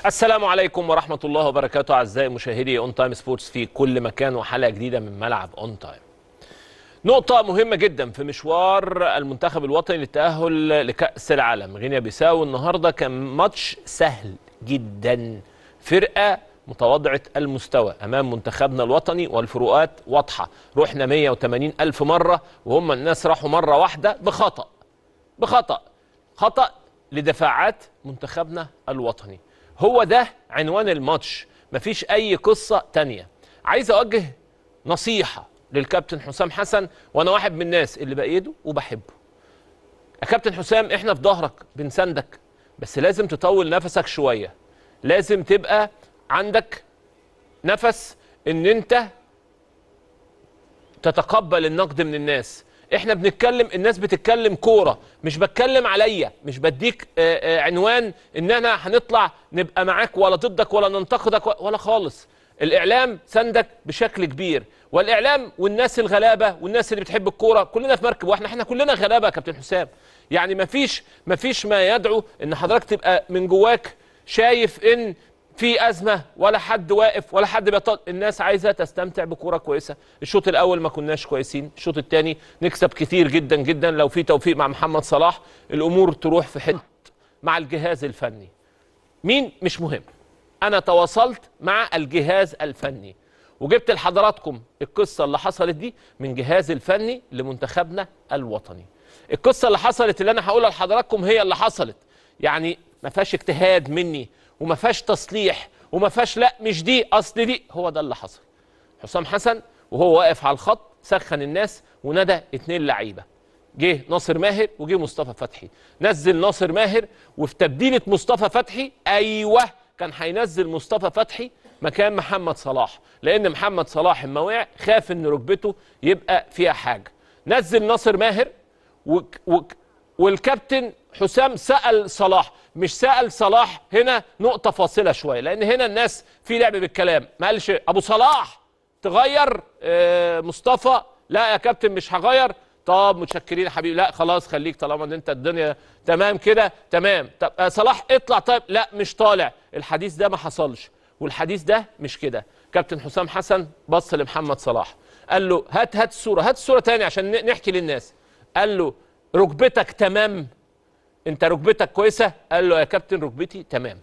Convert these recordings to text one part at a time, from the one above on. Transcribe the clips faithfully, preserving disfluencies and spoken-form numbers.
السلام عليكم ورحمة الله وبركاته أعزائي مشاهدي اون تايم سبورتس في كل مكان وحلقة جديدة من ملعب اون تايم. نقطة مهمة جدا في مشوار المنتخب الوطني للتأهل لكأس العالم. غينيا بيساو النهاردة كان ماتش سهل جدا، فرقة متواضعة المستوى أمام منتخبنا الوطني والفروقات واضحة. رحنا مية وتمانين ألف مرة وهم الناس راحوا مرة واحدة بخطأ بخطأ خطأ لدفاعات منتخبنا الوطني. هو ده عنوان الماتش، مفيش أي قصة تانية. عايز أوجه نصيحة للكابتن حسام حسن، وأنا واحد من الناس اللي بأيده وبحبه. يا كابتن حسام، إحنا في ظهرك بنساندك، بس لازم تطول نفسك شوية. لازم تبقى عندك نفس إن أنت تتقبل النقد من الناس. احنا بنتكلم، الناس بتتكلم كوره، مش بتكلم عليا، مش بديك آآ آآ عنوان ان انا هنطلع نبقى معاك ولا ضدك ولا ننتقدك ولا خالص. الاعلام سندك بشكل كبير، والاعلام والناس الغلابه والناس اللي بتحب الكوره كلنا في مركب واحنا احنا كلنا غلابه يا كابتن حسام. يعني مفيش مفيش ما يدعو ان حضرتك تبقى من جواك شايف ان في أزمة ولا حد واقف ولا حد بيطل. الناس عايزة تستمتع بكورة كويسة. الشوط الأول ما كناش كويسين، الشوط الثاني نكسب كتير جدا جدا لو في توفيق مع محمد صلاح الأمور تروح في حتة مع الجهاز الفني. مين مش مهم، أنا تواصلت مع الجهاز الفني وجبت لحضراتكم القصة اللي حصلت دي من جهاز الفني لمنتخبنا الوطني. القصة اللي حصلت اللي أنا هقولها لحضراتكم هي اللي حصلت، يعني ما فيهاش اجتهاد مني وما فيهاش تصليح وما فيهاش لا مش دي اصل دي. هو ده اللي حصل. حسام حسن وهو واقف على الخط سخن الناس ونادى اتنين لعيبه، جه ناصر ماهر وجه مصطفى فتحي. نزل ناصر ماهر، وفي تبديله مصطفى فتحي ايوه كان هينزل مصطفى فتحي مكان محمد صلاح، لان محمد صلاح اما وقع خاف ان ركبته يبقى فيها حاجه. نزل ناصر ماهر وك وك والكابتن حسام سأل صلاح، مش سأل صلاح هنا نقطة فاصلة شوية، لأن هنا الناس في لعب بالكلام. ما قالش أبو صلاح تغير آه مصطفى، لا يا كابتن مش هغير. طب متشكرين يا حبيبي، لا خلاص خليك طالما ان انت الدنيا تمام كده تمام. طب آه صلاح اطلع، طيب لا مش طالع. الحديث ده ما حصلش، والحديث ده مش كده. كابتن حسام حسن بص لمحمد صلاح قال له هات هات الصورة، هات الصورة تاني عشان نحكي للناس. قال له ركبتك تمام؟ انت ركبتك كويسه؟ قال له يا كابتن ركبتي تمام.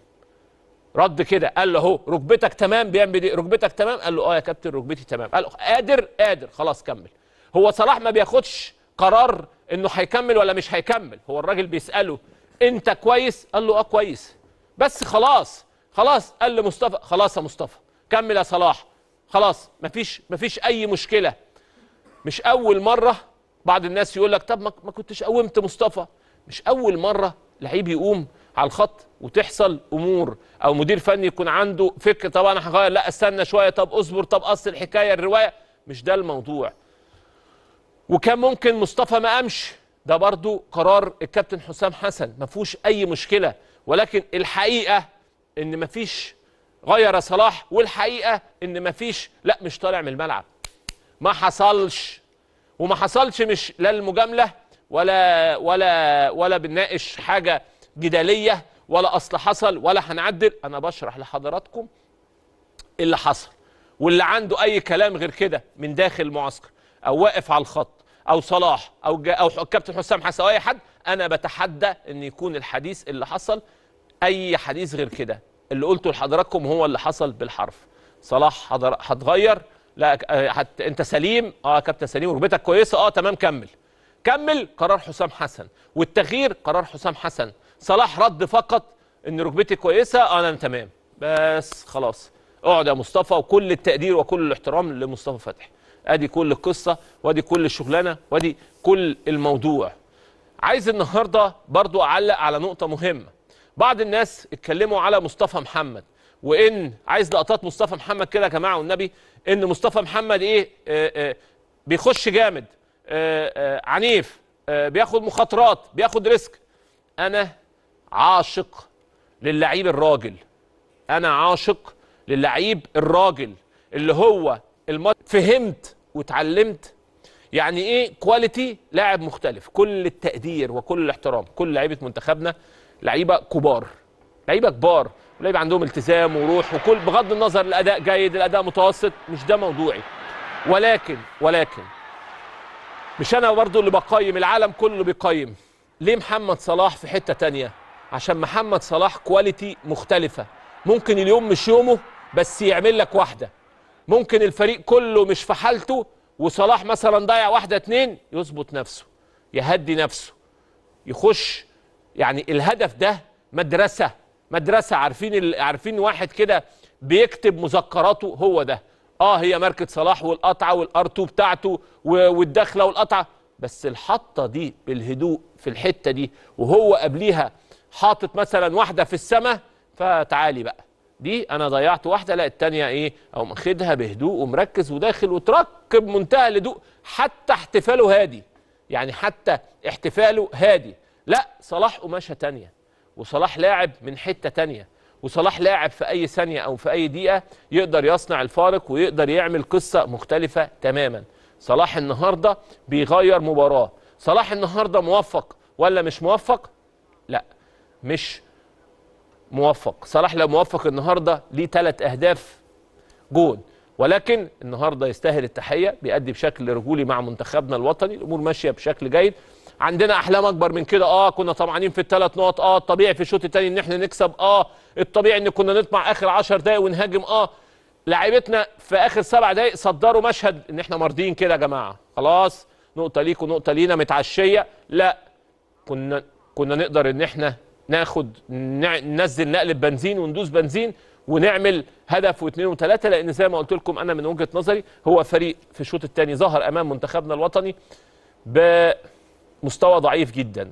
رد كده قال له اهو ركبتك تمام. بيعمل ايه؟ ركبتك تمام؟ قال له اه يا كابتن ركبتي تمام. قال له قادر قادر خلاص كمل. هو صلاح ما بياخدش قرار انه هيكمل ولا مش هيكمل، هو الراجل بيساله انت كويس؟ قال له اه كويس بس خلاص خلاص. قال لمصطفى خلاص يا مصطفى كمل يا صلاح، خلاص مفيش مفيش اي مشكله. مش اول مره بعض الناس يقول لك طب ما كنتش قومت مصطفى. مش اول مره لعيب يقوم على الخط وتحصل امور، او مدير فني يكون عنده فكر طب انا هغير، لا استنى شويه، طب اصبر، طب اصل الحكايه الروايه. مش ده الموضوع. وكان ممكن مصطفى ما قامش، ده برضو قرار الكابتن حسام حسن ما فيهوش اي مشكله. ولكن الحقيقه ان ما فيش غير صلاح، والحقيقه ان ما فيش لا مش طالع من الملعب. ما حصلش، وما حصلش مش لا المجامله ولا ولا ولا بنناقش حاجه جداليه ولا اصل حصل ولا هنعدل. انا بشرح لحضراتكم اللي حصل، واللي عنده اي كلام غير كده من داخل المعسكر او واقف على الخط او صلاح او او الكابتن حسام حسن او اي حد، انا بتحدى ان يكون الحديث اللي حصل اي حديث غير كده. اللي قلته لحضراتكم هو اللي حصل بالحرف. صلاح هتغير؟ لا حت... انت سليم؟ اه كابتن سليم. ركبتك كويسه؟ اه تمام كمل كمل. قرار حسام حسن، والتغيير قرار حسام حسن. صلاح رد فقط ان ركبتي كويسه، اه انا تمام بس خلاص. اقعد يا مصطفى، وكل التقدير وكل الاحترام لمصطفى فتحي. ادي كل القصه وادي كل الشغلانه وادي كل الموضوع. عايز النهارده برضو اعلق على نقطه مهمه. بعض الناس اتكلموا على مصطفى محمد، وان عايز لقطات مصطفى محمد كده يا جماعه والنبي، ان مصطفى محمد ايه آآ آآ بيخش جامد، آآ آآ عنيف، آآ بياخد مخاطرات، بياخد ريسك. انا عاشق للعيب الراجل، انا عاشق للعيب الراجل اللي هو المط... فهمت واتعلمت يعني ايه كواليتي لاعب مختلف. كل التقدير وكل الاحترام، كل لعيبه منتخبنا لعيبه كبار، لعيبه كبار ولعيبه عندهم التزام وروح، وكل بغض النظر الاداء جيد الاداء متوسط، مش ده موضوعي. ولكن ولكن مش انا برضو اللي بقيم، العالم كله بيقيم. ليه محمد صلاح في حته تانية؟ عشان محمد صلاح كواليتي مختلفه، ممكن اليوم مش يومه بس يعمل لك واحده، ممكن الفريق كله مش في حالته وصلاح مثلا ضيع واحده اتنين يظبط نفسه، يهدي نفسه، يخش. يعني الهدف ده مدرسه مدرسه. عارفين عارفين واحد كده بيكتب مذكراته، هو ده. اه هي ماركه صلاح والقطعه والار اتنين بتاعته والدخله والقطعه، بس الحطه دي بالهدوء في الحته دي، وهو قبليها حاطط مثلا واحده في السماء، فتعالي بقى دي انا ضيعت واحده، لا الثانيه ايه، او ماخدها بهدوء ومركز وداخل وتركب منتهى الهدوء. حتى احتفاله هادي، يعني حتى احتفاله هادي. لا صلاح قماشه تانيه، وصلاح لاعب من حته تانيه، وصلاح لاعب في اي ثانيه او في اي دقيقه يقدر يصنع الفارق ويقدر يعمل قصه مختلفه تماما. صلاح النهارده بيغير مباراه. صلاح النهارده موفق ولا مش موفق؟ لا مش موفق. صلاح لو موفق النهارده ليه ثلاث اهداف جون، ولكن النهارده يستاهل التحيه، بيأدي بشكل رجولي مع منتخبنا الوطني، الامور ماشيه بشكل جيد. عندنا احلام اكبر من كده، اه كنا طمعانين في الثلاث نقط، اه الطبيعي في الشوط الثاني ان احنا نكسب، اه الطبيعي ان كنا نطمع اخر عشر دقائق ونهاجم، اه لاعيبتنا في اخر سبع دقائق صدروا مشهد ان احنا مرضيين كده يا جماعه، خلاص نقطه ليكوا نقطه لينا متعشيه. لا كنا كنا نقدر ان احنا ناخد ننزل نقلب بنزين وندوس بنزين ونعمل هدف واثنين وثلاثه، لان زي ما قلت لكم انا من وجهه نظري هو فريق في الشوط الثاني ظهر امام منتخبنا الوطني بمستوى ضعيف جدا.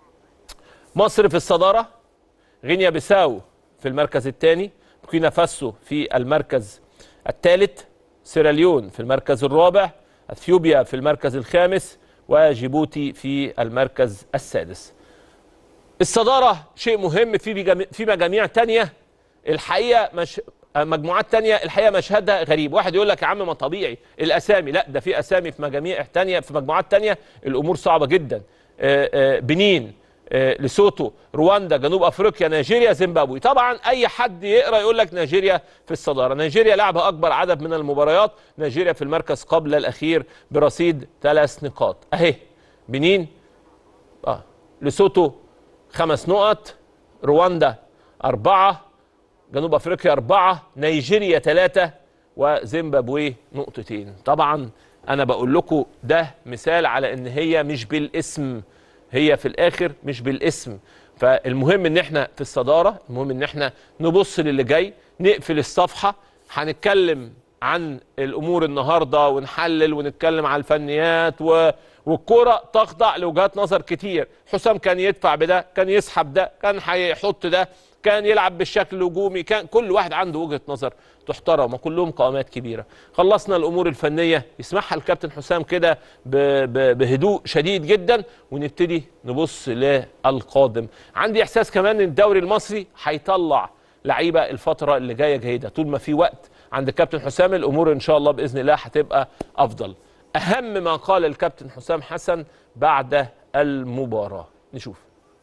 مصر في الصداره، غينيا بيساو في المركز الثاني، بوركينا فاسو في المركز الثالث، سيراليون في المركز الرابع، اثيوبيا في المركز الخامس، وجيبوتي في المركز السادس. الصدارة شيء مهم، في في مجاميع تانية الحقيقة مش مجموعات تانية الحقيقة مشهدها غريب. واحد يقول لك يا عم ما طبيعي الأسامي، لا ده في أسامي في مجاميع تانية في مجموعات تانية الأمور صعبة جدا. بنين، لسوتو، رواندا، جنوب أفريقيا، نيجيريا، زيمبابوي. طبعا أي حد يقرأ يقول لك نيجيريا في الصدارة. نيجيريا لعبها أكبر عدد من المباريات، نيجيريا في المركز قبل الأخير برصيد ثلاث نقاط أهي. بنين آه. لسوتو خمس نقط، رواندا أربعة، جنوب أفريقيا أربعة، نيجيريا ثلاثة، وزيمبابوي نقطتين. طبعا أنا بقول لكم ده مثال على إن هي مش بالاسم، هي في الآخر مش بالاسم. فالمهم إن إحنا في الصدارة، المهم إن إحنا نبص للي جاي، نقفل الصفحة. هنتكلم عن الأمور النهاردة ونحلل ونتكلم على الفنيات و... والكرة تخضع لوجهات نظر كتير. حسام كان يدفع بده، كان يسحب ده، كان هيحط ده، كان يلعب بالشكل الهجومي، كان كل واحد عنده وجهة نظر تحترم وكلهم قامات كبيرة. خلصنا الأمور الفنية يسمعها الكابتن حسام كده بهدوء شديد جدا، ونبتدي نبص للقادم. عندي إحساس كمان إن الدوري المصري هيطلع لعيبة الفترة اللي جاية جيدة. طول ما في وقت عند الكابتن حسام الأمور إن شاء الله بإذن الله هتبقى أفضل. أهم ما قال الكابتن حسام حسن بعد المباراة نشوف.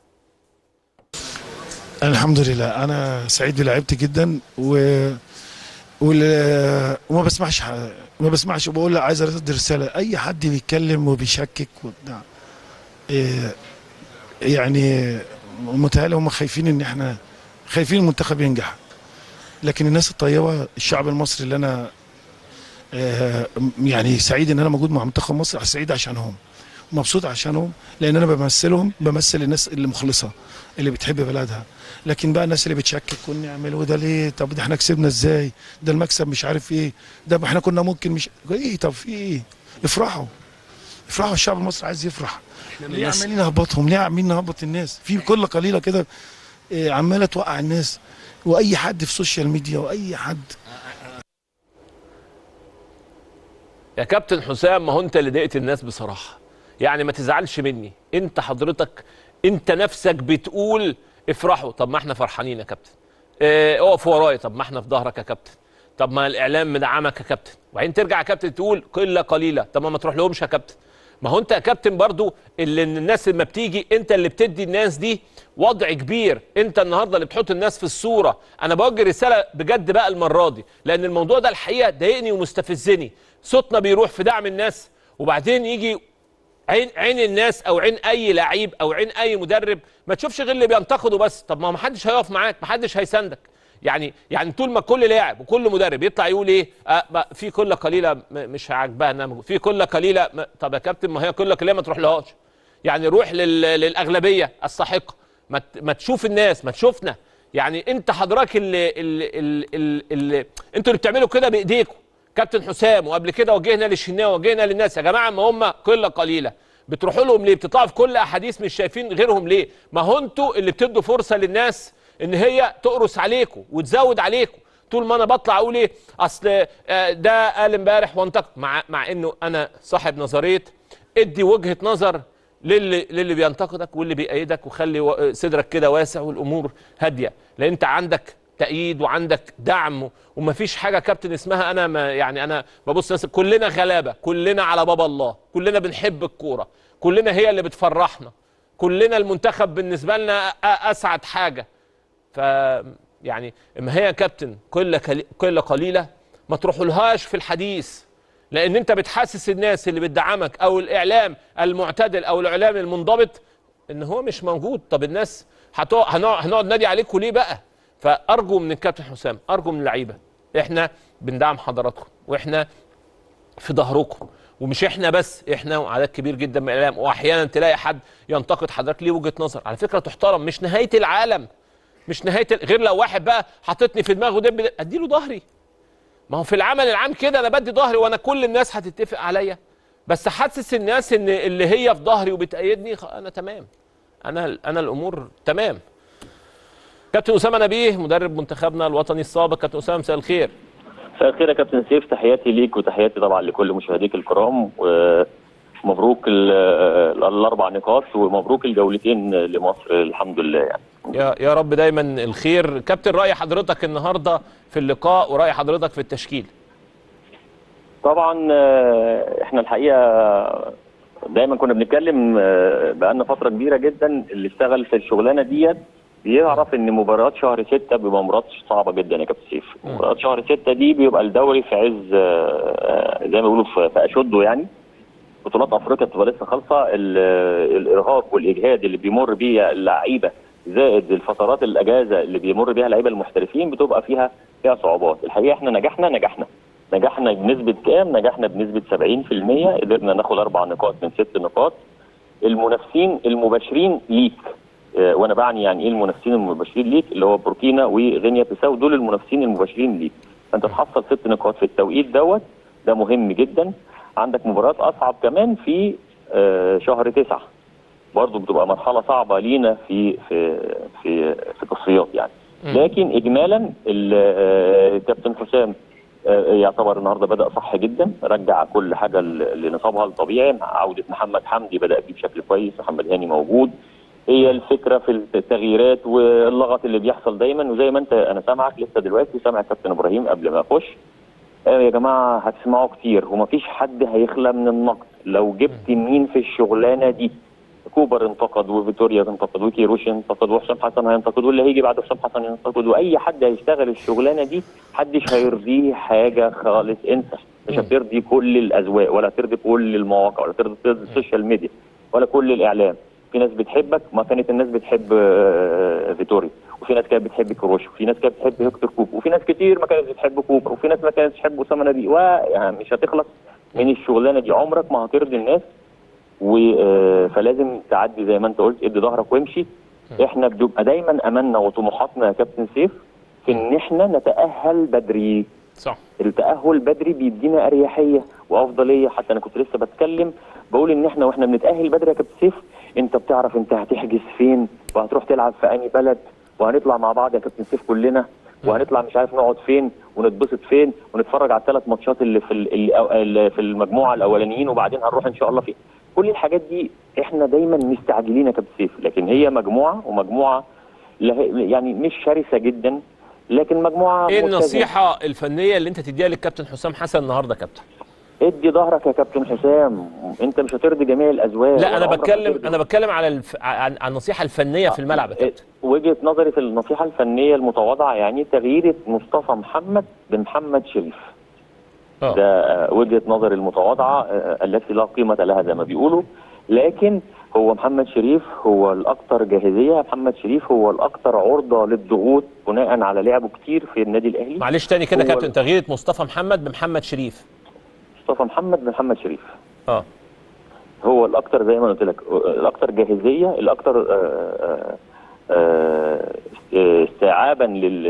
الحمد لله أنا سعيد بلعبتي جدا و... وما بسمعش ما بسمعش وبقول عايز ارد رسالة أي حد بيتكلم وبيشكك وبتاع إيه يعني متهيألي هم خايفين إن احنا خايفين المنتخب ينجح، لكن الناس الطيبة الشعب المصري اللي أنا يعني سعيد ان انا موجود مع منتخب مصر، سعيد عشانهم مبسوط عشانهم، لان انا بمثلهم، بمثل الناس اللي مخلصه اللي بتحب بلدها. لكن بقى الناس اللي بتشكك ونعمل ده ليه، طب ده احنا كسبنا ازاي، ده المكسب مش عارف ايه، ده احنا كنا ممكن مش ايه، طب في ايه، افرحوا افرحوا، الشعب المصري عايز يفرح. ليه عمالين نهبطهم، ليه عمالين نهبط الناس في كل قليله كده عماله توقع الناس، واي حد في السوشيال ميديا واي حد. يا كابتن حسام ما هو انت اللي ضايقت الناس بصراحه، يعني ما تزعلش مني، انت حضرتك انت نفسك بتقول افرحوا، طب ما احنا فرحانين يا كابتن. اه اقف ورايا، طب ما احنا في ظهرك يا كابتن، طب ما الاعلام مدعمك يا كابتن، وبعدين ترجع يا كابتن تقول قله قليله، طب ما ما تروح لهمش يا كابتن، ما هو انت يا كابتن برضو اللي الناس لما بتيجي انت اللي بتدي الناس دي وضع كبير، انت النهارده اللي بتحط الناس في الصوره. انا بوجه رساله بجد بقى المره دي، لان الموضوع ده الحقيقه ضايقني ومستفزني. صوتنا بيروح في دعم الناس، وبعدين يجي عين عين الناس او عين اي لعيب او عين اي مدرب ما تشوفش غير اللي بينتقده بس. طب ما حدش هيقف معاك، ما حدش هيساندك. يعني يعني طول ما كل لاعب وكل مدرب يطلع يقول ايه آه في كل قليله مش عاجبانا، في كل قليله. طب يا كابتن ما هي كل قليله ما تروح لهاش، يعني روح للاغلبيه الساحقه، ما ما تشوف الناس، ما تشوفنا. يعني انت حضرتك اللي اللي اللي, اللي انتوا اللي بتعملوا كده بايديكم. كابتن حسام وقبل كده وجهنا للشناوي وجهنا للناس، يا جماعه ما هم قله قليله، بتروحوا لهم ليه؟ بتطلعوا في كل احاديث مش شايفين غيرهم ليه؟ ما هو انتوا اللي بتدوا فرصه للناس ان هي تقرص عليكم وتزود عليكم. طول ما انا بطلع اقول ايه اصل ده قال امبارح وانتقد، مع مع انه انا صاحب نظريه ادي وجهه نظر للي للي بينتقدك واللي بيأيدك، وخلي صدرك كده واسع والامور هاديه، لان انت عندك تأييد وعندك دعم. ومفيش حاجه كابتن اسمها انا ما يعني انا ببص ناس، كلنا غلابه، كلنا على باب الله، كلنا بنحب الكوره، كلنا هي اللي بتفرحنا، كلنا المنتخب بالنسبه لنا اسعد حاجه. ف يعني ما هي يا كابتن كل كل قليله ما تروحولهاش في الحديث، لان انت بتحسس الناس اللي بتدعمك او الاعلام المعتدل او الاعلام المنضبط ان هو مش موجود. طب الناس هنقعد هنقعد نادي عليكم ليه بقى؟ فارجو من الكابتن حسام، ارجو من اللعيبه، احنا بندعم حضراتكم واحنا في ظهركم، ومش احنا بس، احنا وعدد كبير جدا من الاعلام. واحيانا تلاقي حد ينتقد حضرتك ليه وجهه نظر على فكره تحترم، مش نهايه العالم، مش نهايه غير لو واحد بقى حاططني في دماغه دب اديله ظهري. ما هو في العمل العام كده انا بدي ظهري وانا كل الناس هتتفق عليا، بس حسس الناس ان اللي هي في ظهري وبتأيدني انا تمام، انا انا الامور تمام. كابتن اسامه نبيه مدرب منتخبنا الوطني السابق، كابتن اسامه مساء الخير. مساء الخير يا كابتن سيف، تحياتي ليك وتحياتي طبعا لكل مشاهديك الكرام، ومبروك الاربع نقاط ومبروك الجولتين لمصر الحمد لله. يعني يا يا رب دايما الخير. كابتن راي حضرتك النهارده في اللقاء وراي حضرتك في التشكيل؟ طبعا احنا الحقيقه دايما كنا بنتكلم بقالنا فتره كبيره جدا، اللي اشتغل في الشغلانه ديت بيعرف ان مباريات شهر ستة بيبقى مباريات صعبه جدا يا كابتن سيف. مباريات شهر ستة دي بيبقى الدوري في عز زي ما بيقولوا في اشده، يعني بطولات افريقيا بتبقى لسه خالصه، الارهاق والاجهاد اللي بيمر بيه اللعيبه زائد الفترات الاجازه اللي بيمر بيها اللعيبه المحترفين بتبقى فيها فيها صعوبات. الحقيقه احنا نجحنا نجحنا نجحنا بنسبه كام؟ نجحنا بنسبه سبعين في المية، قدرنا ناخد اربع نقاط من ست نقاط. المنافسين المباشرين ليك، اه وانا بعني يعني ايه المنافسين المباشرين ليك، اللي هو بوركينا وغينيا بيساو، دول المنافسين المباشرين ليك. فانت تحصل ست نقاط في التوقيت دوت، ده مهم جدا. عندك مباريات اصعب كمان في اه شهر تسعة، برضه بتبقى مرحله صعبه لينا في في في في التصفيات يعني. لكن اجمالا الكابتن حسام يعتبر النهارده بدا صح جدا، رجع كل حاجه لنصابها الطبيعي. عوده محمد حمدي بدا فيه بشكل كويس، محمد هاني موجود. هي الفكره في التغييرات واللغط اللي بيحصل دايما، وزي ما انت انا سامعك لسه دلوقتي سامع كابتن ابراهيم قبل ما اخش، يا جماعه هتسمعوا كتير ومفيش حد هيخلى من النقد. لو جبت مين في الشغلانه دي، كوبر انتقد وفيتوريا انتقد وكيروش انتقد وحسام حسن هينتقد واللي هيجي بعد حسام حسن ينتقد، واي حد هيشتغل الشغلانه دي محدش هيرضيه حاجه خالص. انت مش هترضي كل الاذواق ولا هترضي كل المواقع ولا ترضي السوشيال ميديا ولا كل الاعلام. في ناس بتحبك، ما كانت الناس بتحب فيتوريا، وفي ناس كانت بتحب كيروش، وفي ناس كانت بتحب هيكتور كوبر، وفي ناس كتير ما كانت بتحب كوبر، وفي ناس ما كانت بتحب اسامه نبيه، ومش هتخلص من الشغلانه دي. عمرك ما هترضي الناس، فلازم تعدي زي ما انت قلت، ادي ظهرك وامشي. احنا بنبقى دايما املنا وطموحاتنا يا كابتن سيف في ان احنا نتاهل بدري. صح. التاهل بدري بيدينا اريحيه وافضليه. حتى انا كنت لسه بتكلم بقول ان احنا واحنا بنتاهل بدري يا كابتن سيف، انت بتعرف انت هتحجز فين وهتروح تلعب في انهي بلد، وهنطلع مع بعض يا كابتن سيف كلنا، وهنطلع مش عارف نقعد فين ونتبسط فين ونتفرج على الثلاث ماتشات اللي في اللي في المجموعه الاولانيين، وبعدين هنروح ان شاء الله فين. كل الحاجات دي احنا دايما مستعجلين يا كابتن سيف، لكن هي مجموعه ومجموعه يعني مش شرسه جدا، لكن مجموعه. ايه النصيحه الفنيه اللي انت تديها للكابتن حسام حسن النهارده يا كابتن؟ ادي ظهرك يا كابتن حسام، انت مش هترضي جميع الاذواق. لا انا بتكلم انا بتكلم على الف... عن عن النصيحه الفنيه في الملعب يا كابتن. وجهه نظري في النصيحه الفنيه المتواضعه يعني تغيير مصطفى محمد بمحمد شريف. أوه. ده وجهه نظري المتواضعه التي لا قيمه لها زي ما بيقولوا، لكن هو محمد شريف هو الاكثر جاهزيه، محمد شريف هو الاكثر عرضه للضغوط بناء على لعبه كتير في النادي الاهلي. معلش تاني كده كابتن، تغيير مصطفى محمد بمحمد شريف. مصطفى محمد بمحمد شريف اه هو الاكثر زي ما قلت لك، الاكثر جاهزيه، الاكثر استيعابا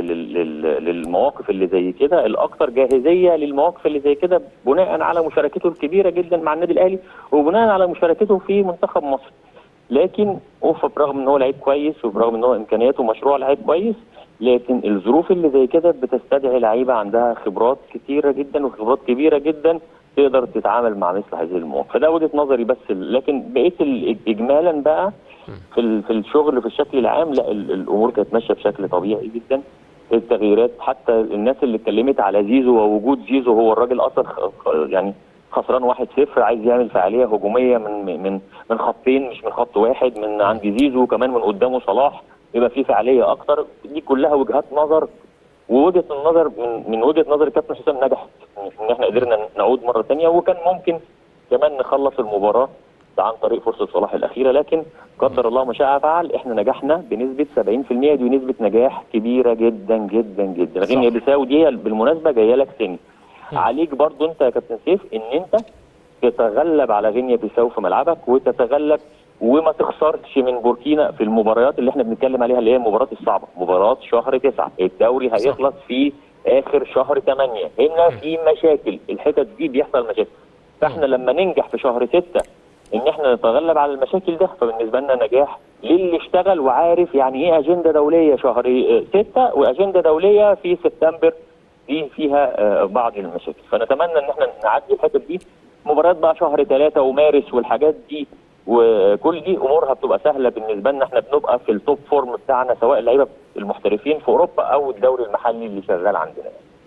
للمواقف اللي زي كده، الاكثر جاهزيه للمواقف اللي زي كده بناء على مشاركته الكبيره جدا مع النادي الاهلي وبناء على مشاركته في منتخب مصر. لكن اوفا برغم ان هو لعيب كويس وبرغم ان هو امكانياته مشروع لعيب كويس، لكن الظروف اللي زي كده بتستدعي لعيبه عندها خبرات كتيره جدا وخبرات كبيره جدا تقدر تتعامل مع مثل هذه المواقف. فده وجهه نظري بس، لكن بقيت اجمالا بقى في في الشغل في الشكل العام لا الامور كانت ماشيه بشكل طبيعي جدا. التغييرات حتى الناس اللي اتكلمت على زيزو ووجود زيزو، هو الراجل اصلا يعني خسران واحد صفر عايز يعمل فعاليه هجوميه من من من خطين مش من خط واحد، من عند زيزو كمان من قدامه صلاح يبقى في فعاليه اكتر. دي كلها وجهات نظر، ووجهه النظر من, من وجهه نظر الكابتن حسام نجحت ان احنا قدرنا نعود مره ثانيه، وكان ممكن كمان نخلص المباراه عن طريق فرصه صلاح الاخيره، لكن قدر الله ما شاء فعل. احنا نجحنا بنسبه سبعين في المية، دي نسبه نجاح كبيره جدا جدا جدا. غينيا بيساو دي بالمناسبه جايه لك تاني. عليك برضو انت يا كابتن سيف ان انت تتغلب على غينيا بيساو في ملعبك، وتتغلب وما تخسرش من بوركينا في المباريات اللي احنا بنتكلم عليها اللي هي المباريات الصعبه، مباراه شهر تسعة، الدوري هيخلص في اخر شهر ثمانية، هنا في مشاكل، الحتت دي بيحصل مشاكل. فاحنا لما ننجح في شهر ستة ان احنا نتغلب على المشاكل ده، فبالنسبه لنا نجاح للي اشتغل وعارف يعني ايه اجنده دوليه شهر ستة واجنده دوليه في سبتمبر دي فيها بعض المشاكل. فنتمنى ان احنا نعدي الحتت دي. مباريات بقى شهر ثلاثة ومارس والحاجات دي وكل دي امورها بتبقى سهله بالنسبه لنا، احنا بنبقى في التوب فورم بتاعنا سواء اللعيبه المحترفين في اوروبا او الدوري المحلي اللي شغال عندنا.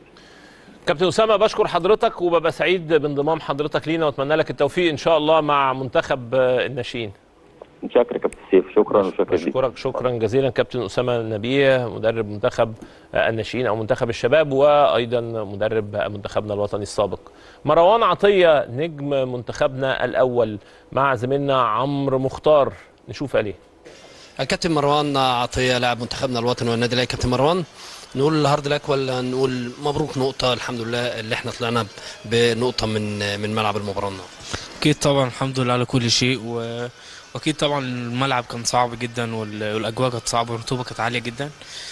كابتن اسامه بشكر حضرتك وببقى سعيد بانضمام حضرتك لينا واتمنى لك التوفيق ان شاء الله مع منتخب الناشئين. شكرا كابتن سيف، شكرا وشكرا لك. بشكرك شكرا جزيلا كابتن اسامه نبيه مدرب منتخب الناشئين او منتخب الشباب وايضا مدرب منتخبنا الوطني السابق. مروان عطيه نجم منتخبنا الاول مع زميلنا عمرو مختار، نشوف عليه. الكابتن مروان عطيه لاعب منتخبنا الوطني والنادي الاهلي. كابتن مروان نقول هارد لك ولا نقول مبروك نقطه؟ الحمد لله اللي احنا طلعنا بنقطه من من ملعب المباراه النهارده. اكيد طبعا الحمد لله على كل شيء، و واكيد طبعا الملعب كان صعب جدا والاجواء كانت صعبه والرطوبه كانت عاليه جدا،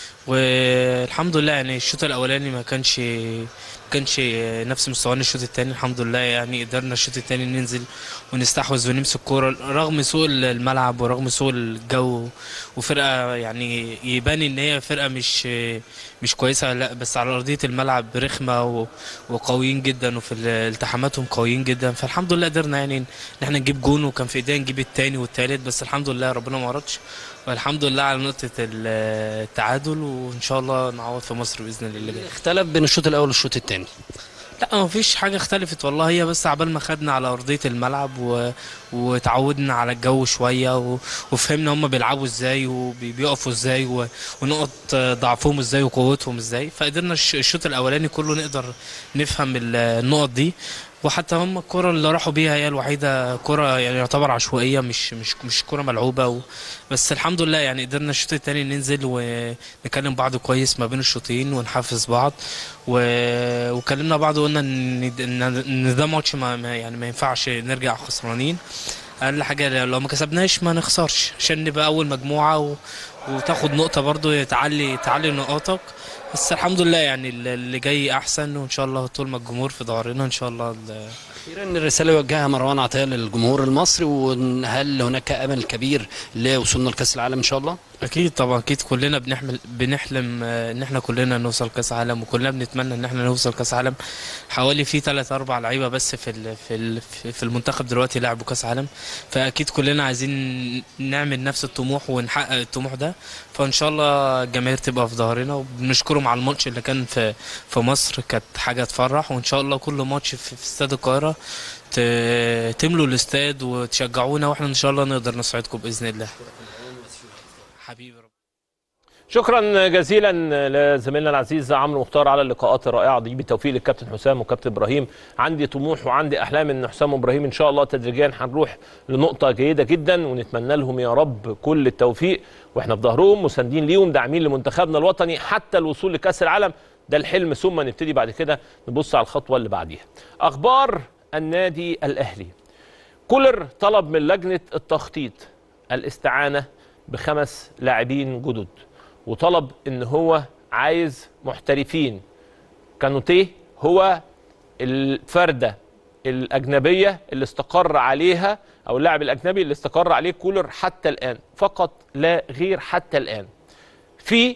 والحمد لله يعني الشوط الاولاني ما كانش ما كانش نفس مستوانا الشوط الثاني. الحمد لله يعني قدرنا الشوط الثاني ننزل ونستحوذ ونمسك كوره رغم سوء الملعب ورغم سوء الجو، وفرقه يعني يبان ان هي فرقه مش مش كويسه، لا بس على ارضيه الملعب رخمه وقويين جدا وفي التحاماتهم قويين جدا. فالحمد لله قدرنا يعني ان احنا نجيب جون، وكان في ايدينا نجيب الثاني والثالث، بس الحمد لله ربنا ما اردش، والحمد لله على نقطه التعادل، وان شاء الله نعوض في مصر باذن الله. اختلف بين الشوط الاول والشوط الثاني؟ لا ما فيش حاجه اختلفت والله، هي بس عبال ما خدنا على ارضيه الملعب و... وتعودنا على الجو شويه و... وفهمنا هم بيلعبوا ازاي وبيقفوا ازاي و... ونقط ضعفهم ازاي وقوتهم ازاي، فقدرنا الشوط الاولاني كله نقدر نفهم النقط دي. وحتى هم الكره اللي راحوا بيها هي الوحيده كره يعني يعتبر عشوائيه، مش مش مش كره ملعوبه و... بس الحمد لله يعني قدرنا الشوط الثاني ننزل ونكلم بعض كويس ما بين الشوطين ونحفز بعض و... وكلمنا بعض وقلنا ان ان ده ماتش ما يعني ما ينفعش نرجع خسرانين، اقل حاجه لو ما كسبناش ما نخسرش عشان نبقى اول مجموعه و... وتاخد نقطه برضو تعلي تعلي نقاطك. بس الحمد لله يعني اللي جاي احسن، وان شاء الله طول ما الجمهور في ظهرنا ان شاء الله. اخيرا الرساله يوجهها مروان عطيه للجمهور المصري، وهل هناك امل كبير لوصولنا لكاس العالم ان شاء الله؟ اكيد طبعا، اكيد كلنا بنحمل بنحلم آه، ان احنا كلنا نوصل كاس عالم، وكلنا بنتمنى ان احنا نوصل كاس عالم. حوالي في ثلاث اربع لعيبه بس في ال في ال في المنتخب دلوقتي لعبوا كاس عالم، فاكيد كلنا عايزين نعمل نفس الطموح ونحقق الطموح ده. فان شاء الله الجماهير تبقى في ظهرنا، وبنشكرهم على الماتش اللي كان في في مصر، كانت حاجه تفرح. وان شاء الله كل ماتش في في استاد القاهره ت- تملوا الاستاد وتشجعونا، واحنا ان شاء الله نقدر نسعدكم باذن الله. حبيبي رب. شكرا جزيلا لزميلنا العزيز عمرو مختار على اللقاءات الرائعه دي. بالتوفيق للكابتن حسام وكابتن ابراهيم. عندي طموح وعندي احلام ان حسام وابراهيم ان شاء الله تدريجيا هنروح لنقطه جيده جدا، ونتمنى لهم يا رب كل التوفيق، واحنا في ظهرهم مساندين ليهم، داعمين لمنتخبنا الوطني حتى الوصول لكاس العالم. ده الحلم، ثم نبتدي بعد كده نبص على الخطوه اللي بعديها. اخبار النادي الاهلي. كولر طلب من لجنه التخطيط الاستعانه بخمس لاعبين جدد، وطلب ان هو عايز محترفين. كانوتيه هو الفردة الأجنبية اللي استقر عليها، أو اللاعب الأجنبي اللي استقر عليه كولر حتى الآن، فقط لا غير حتى الآن. في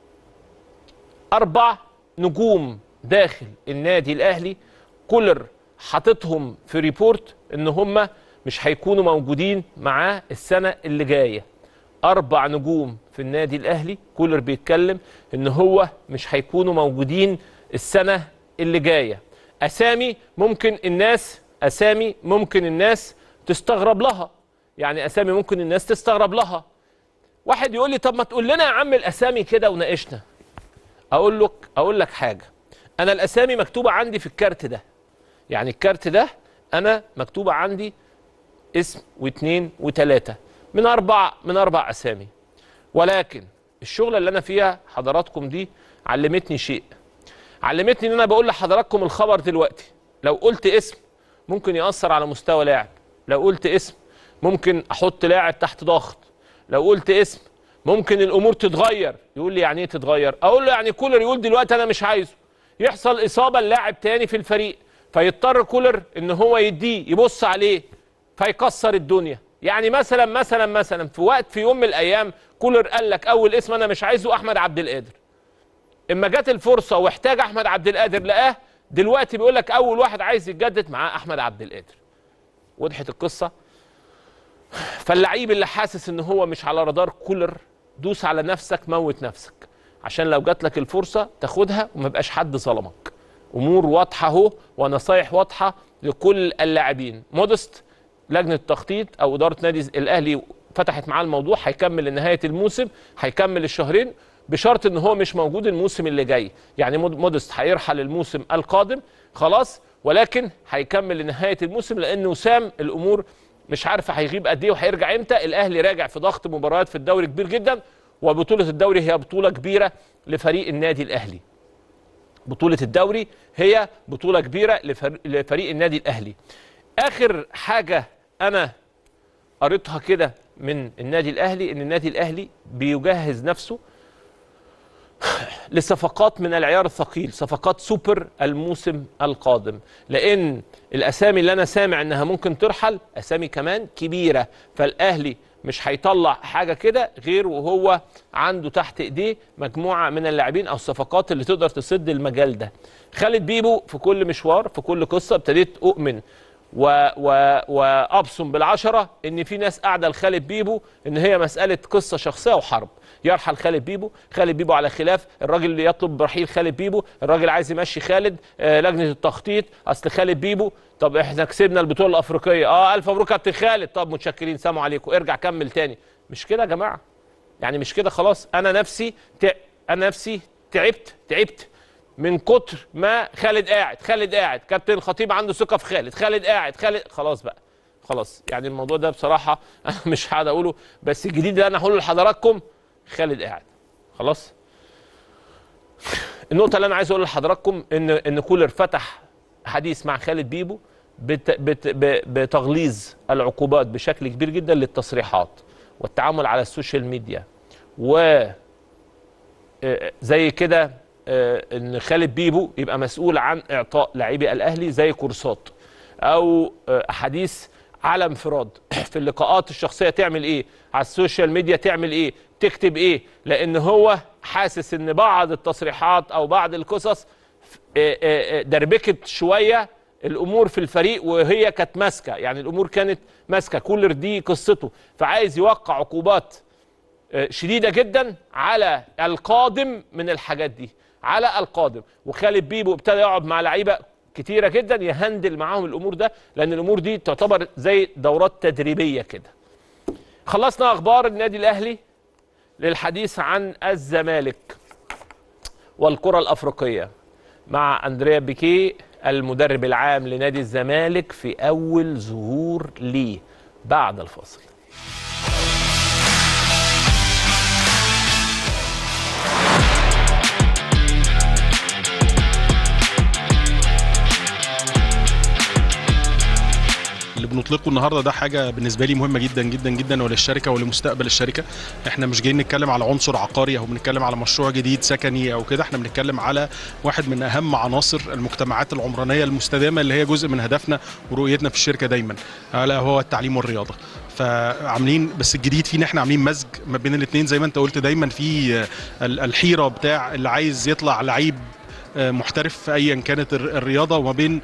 أربع نجوم داخل النادي الأهلي كولر حاططهم في ريبورت إن هم مش هيكونوا موجودين معاه السنة اللي جاية. أربع نجوم في النادي الأهلي كولر بيتكلم إن هو مش هيكونوا موجودين السنة اللي جاية. أسامي ممكن الناس أسامي ممكن الناس تستغرب لها، يعني أسامي ممكن الناس تستغرب لها. واحد يقول لي طب ما تقول لنا يا عم الأسامي كده وناقشنا. أقول لك أقول لك حاجة، أنا الأسامي مكتوبة عندي في الكارت ده، يعني الكارت ده أنا مكتوبة عندي اسم واثنين وثلاثة من أربع من أربع أسامي. ولكن الشغلة اللي أنا فيها حضراتكم دي علمتني شيء، علمتني إن أنا بقول لحضراتكم الخبر دلوقتي. لو قلت اسم ممكن يأثر على مستوى لاعب، لو قلت اسم ممكن أحط لاعب تحت ضغط، لو قلت اسم ممكن الأمور تتغير. يقول لي يعني إيه تتغير؟ أقول له يعني كولر يقول دلوقتي أنا مش عايزه، يحصل إصابة للاعب تاني في الفريق، فيضطر كولر إن هو يديه يبص عليه فيكسر الدنيا. يعني مثلا مثلا مثلا في وقت في يوم من الايام كولر قال لك اول اسم انا مش عايزه احمد عبد القادر. اما جت الفرصه واحتاج احمد عبد القادر لقاه، دلوقتي بيقول لك اول واحد عايز يتجدد معاه احمد عبد القادر. وضحت القصه؟ فاللعيب اللي حاسس ان هو مش على رادار كولر، دوس على نفسك، موت نفسك، عشان لو جات لك الفرصه تاخدها وما يبقاش حد ظلمك. امور واضحه اهو ونصايح واضحه لكل اللاعبين. مودست لجنه التخطيط او اداره نادي الاهلي فتحت معاه الموضوع، هيكمل لنهايه الموسم، هيكمل الشهرين بشرط ان هو مش موجود الموسم اللي جاي. يعني مودست هيرحل الموسم القادم خلاص، ولكن هيكمل لنهايه الموسم، لان وسام الامور مش عارفه هيغيب قد ايه وهيرجع امتى. الاهلي راجع في ضغط مباريات في الدوري كبير جدا، وبطوله الدوري هي بطوله كبيره لفريق النادي الاهلي. بطوله الدوري هي بطوله كبيره لفريق النادي الاهلي. اخر حاجه انا قريتها كده من النادي الاهلي ان النادي الاهلي بيجهز نفسه لصفقات من العيار الثقيل، صفقات سوبر الموسم القادم، لان الاسامي اللي انا سامع انها ممكن ترحل اسامي كمان كبيره. فالاهلي مش هيطلع حاجه كده غير وهو عنده تحت ايديه مجموعه من اللاعبين او الصفقات اللي تقدر تسد المجال ده. خالد بيبو في كل مشوار في كل قصه ابتديت اؤمن و و وابصم بالعشره ان في ناس قاعده لخالد بيبو ان هي مساله قصه شخصيه وحرب. يرحل خالد بيبو، خالد بيبو على خلاف، الراجل اللي يطلب برحيل خالد بيبو، الراجل عايز يمشي خالد، آه لجنه التخطيط اصل خالد بيبو، طب احنا كسبنا البطوله الافريقيه، اه الف مبروك يا كابتن خالد، طب متشكرين سلام عليكم ارجع كمل تاني. مش كده يا جماعه، يعني مش كده خلاص. انا نفسي ت... انا نفسي تعبت تعبت من كتر ما خالد قاعد خالد قاعد كابتن الخطيب عنده ثقه في خالد، خالد قاعد خالد خلاص بقى خلاص. يعني الموضوع ده بصراحه انا مش هقعد اقوله، بس الجديد اللي انا هقوله لحضراتكم خالد قاعد خلاص. النقطه اللي انا عايز اقولها لحضراتكم ان ان كولر فتح حديث مع خالد بيبو بت بت بتغليظ العقوبات بشكل كبير جدا للتصريحات والتعامل على السوشيال ميديا، و زي كده ان خالد بيبو يبقى مسؤول عن اعطاء لاعبي الاهلي زي كورسات او احاديث على انفراد في اللقاءات الشخصيه، تعمل ايه على السوشيال ميديا، تعمل ايه تكتب ايه، لان هو حاسس ان بعض التصريحات او بعض القصص دربكت شويه الامور في الفريق وهي كانت ماسكه، يعني الامور كانت ماسكه. كولر دي قصته، فعايز يوقع عقوبات شديده جدا على القادم من الحاجات دي، على القادم. وخالد بيبو ابتدى يقعد مع لعيبه كتيره جدا يهندل معاهم الامور ده، لان الامور دي تعتبر زي دورات تدريبيه كده. خلصنا اخبار النادي الاهلي للحديث عن الزمالك والكره الافريقيه مع اندريا بيكيه المدرب العام لنادي الزمالك في اول ظهور ليه بعد الفاصل. اللي بنطلقه النهارده ده حاجه بالنسبه لي مهمه جدا جدا جدا وللشركه ولمستقبل الشركه. احنا مش جايين نتكلم على عنصر عقاري او بنتكلم على مشروع جديد سكني او كده، احنا بنتكلم على واحد من اهم عناصر المجتمعات العمرانيه المستدامه اللي هي جزء من هدفنا ورؤيتنا في الشركه دايما، الا هو التعليم والرياضه. فعاملين بس الجديد فيه ان احنا عاملين مزج ما بين الاثنين، زي ما انت قلت دايما في الحيره بتاع اللي عايز يطلع لعيب محترف في ايا كانت الرياضه، وما بين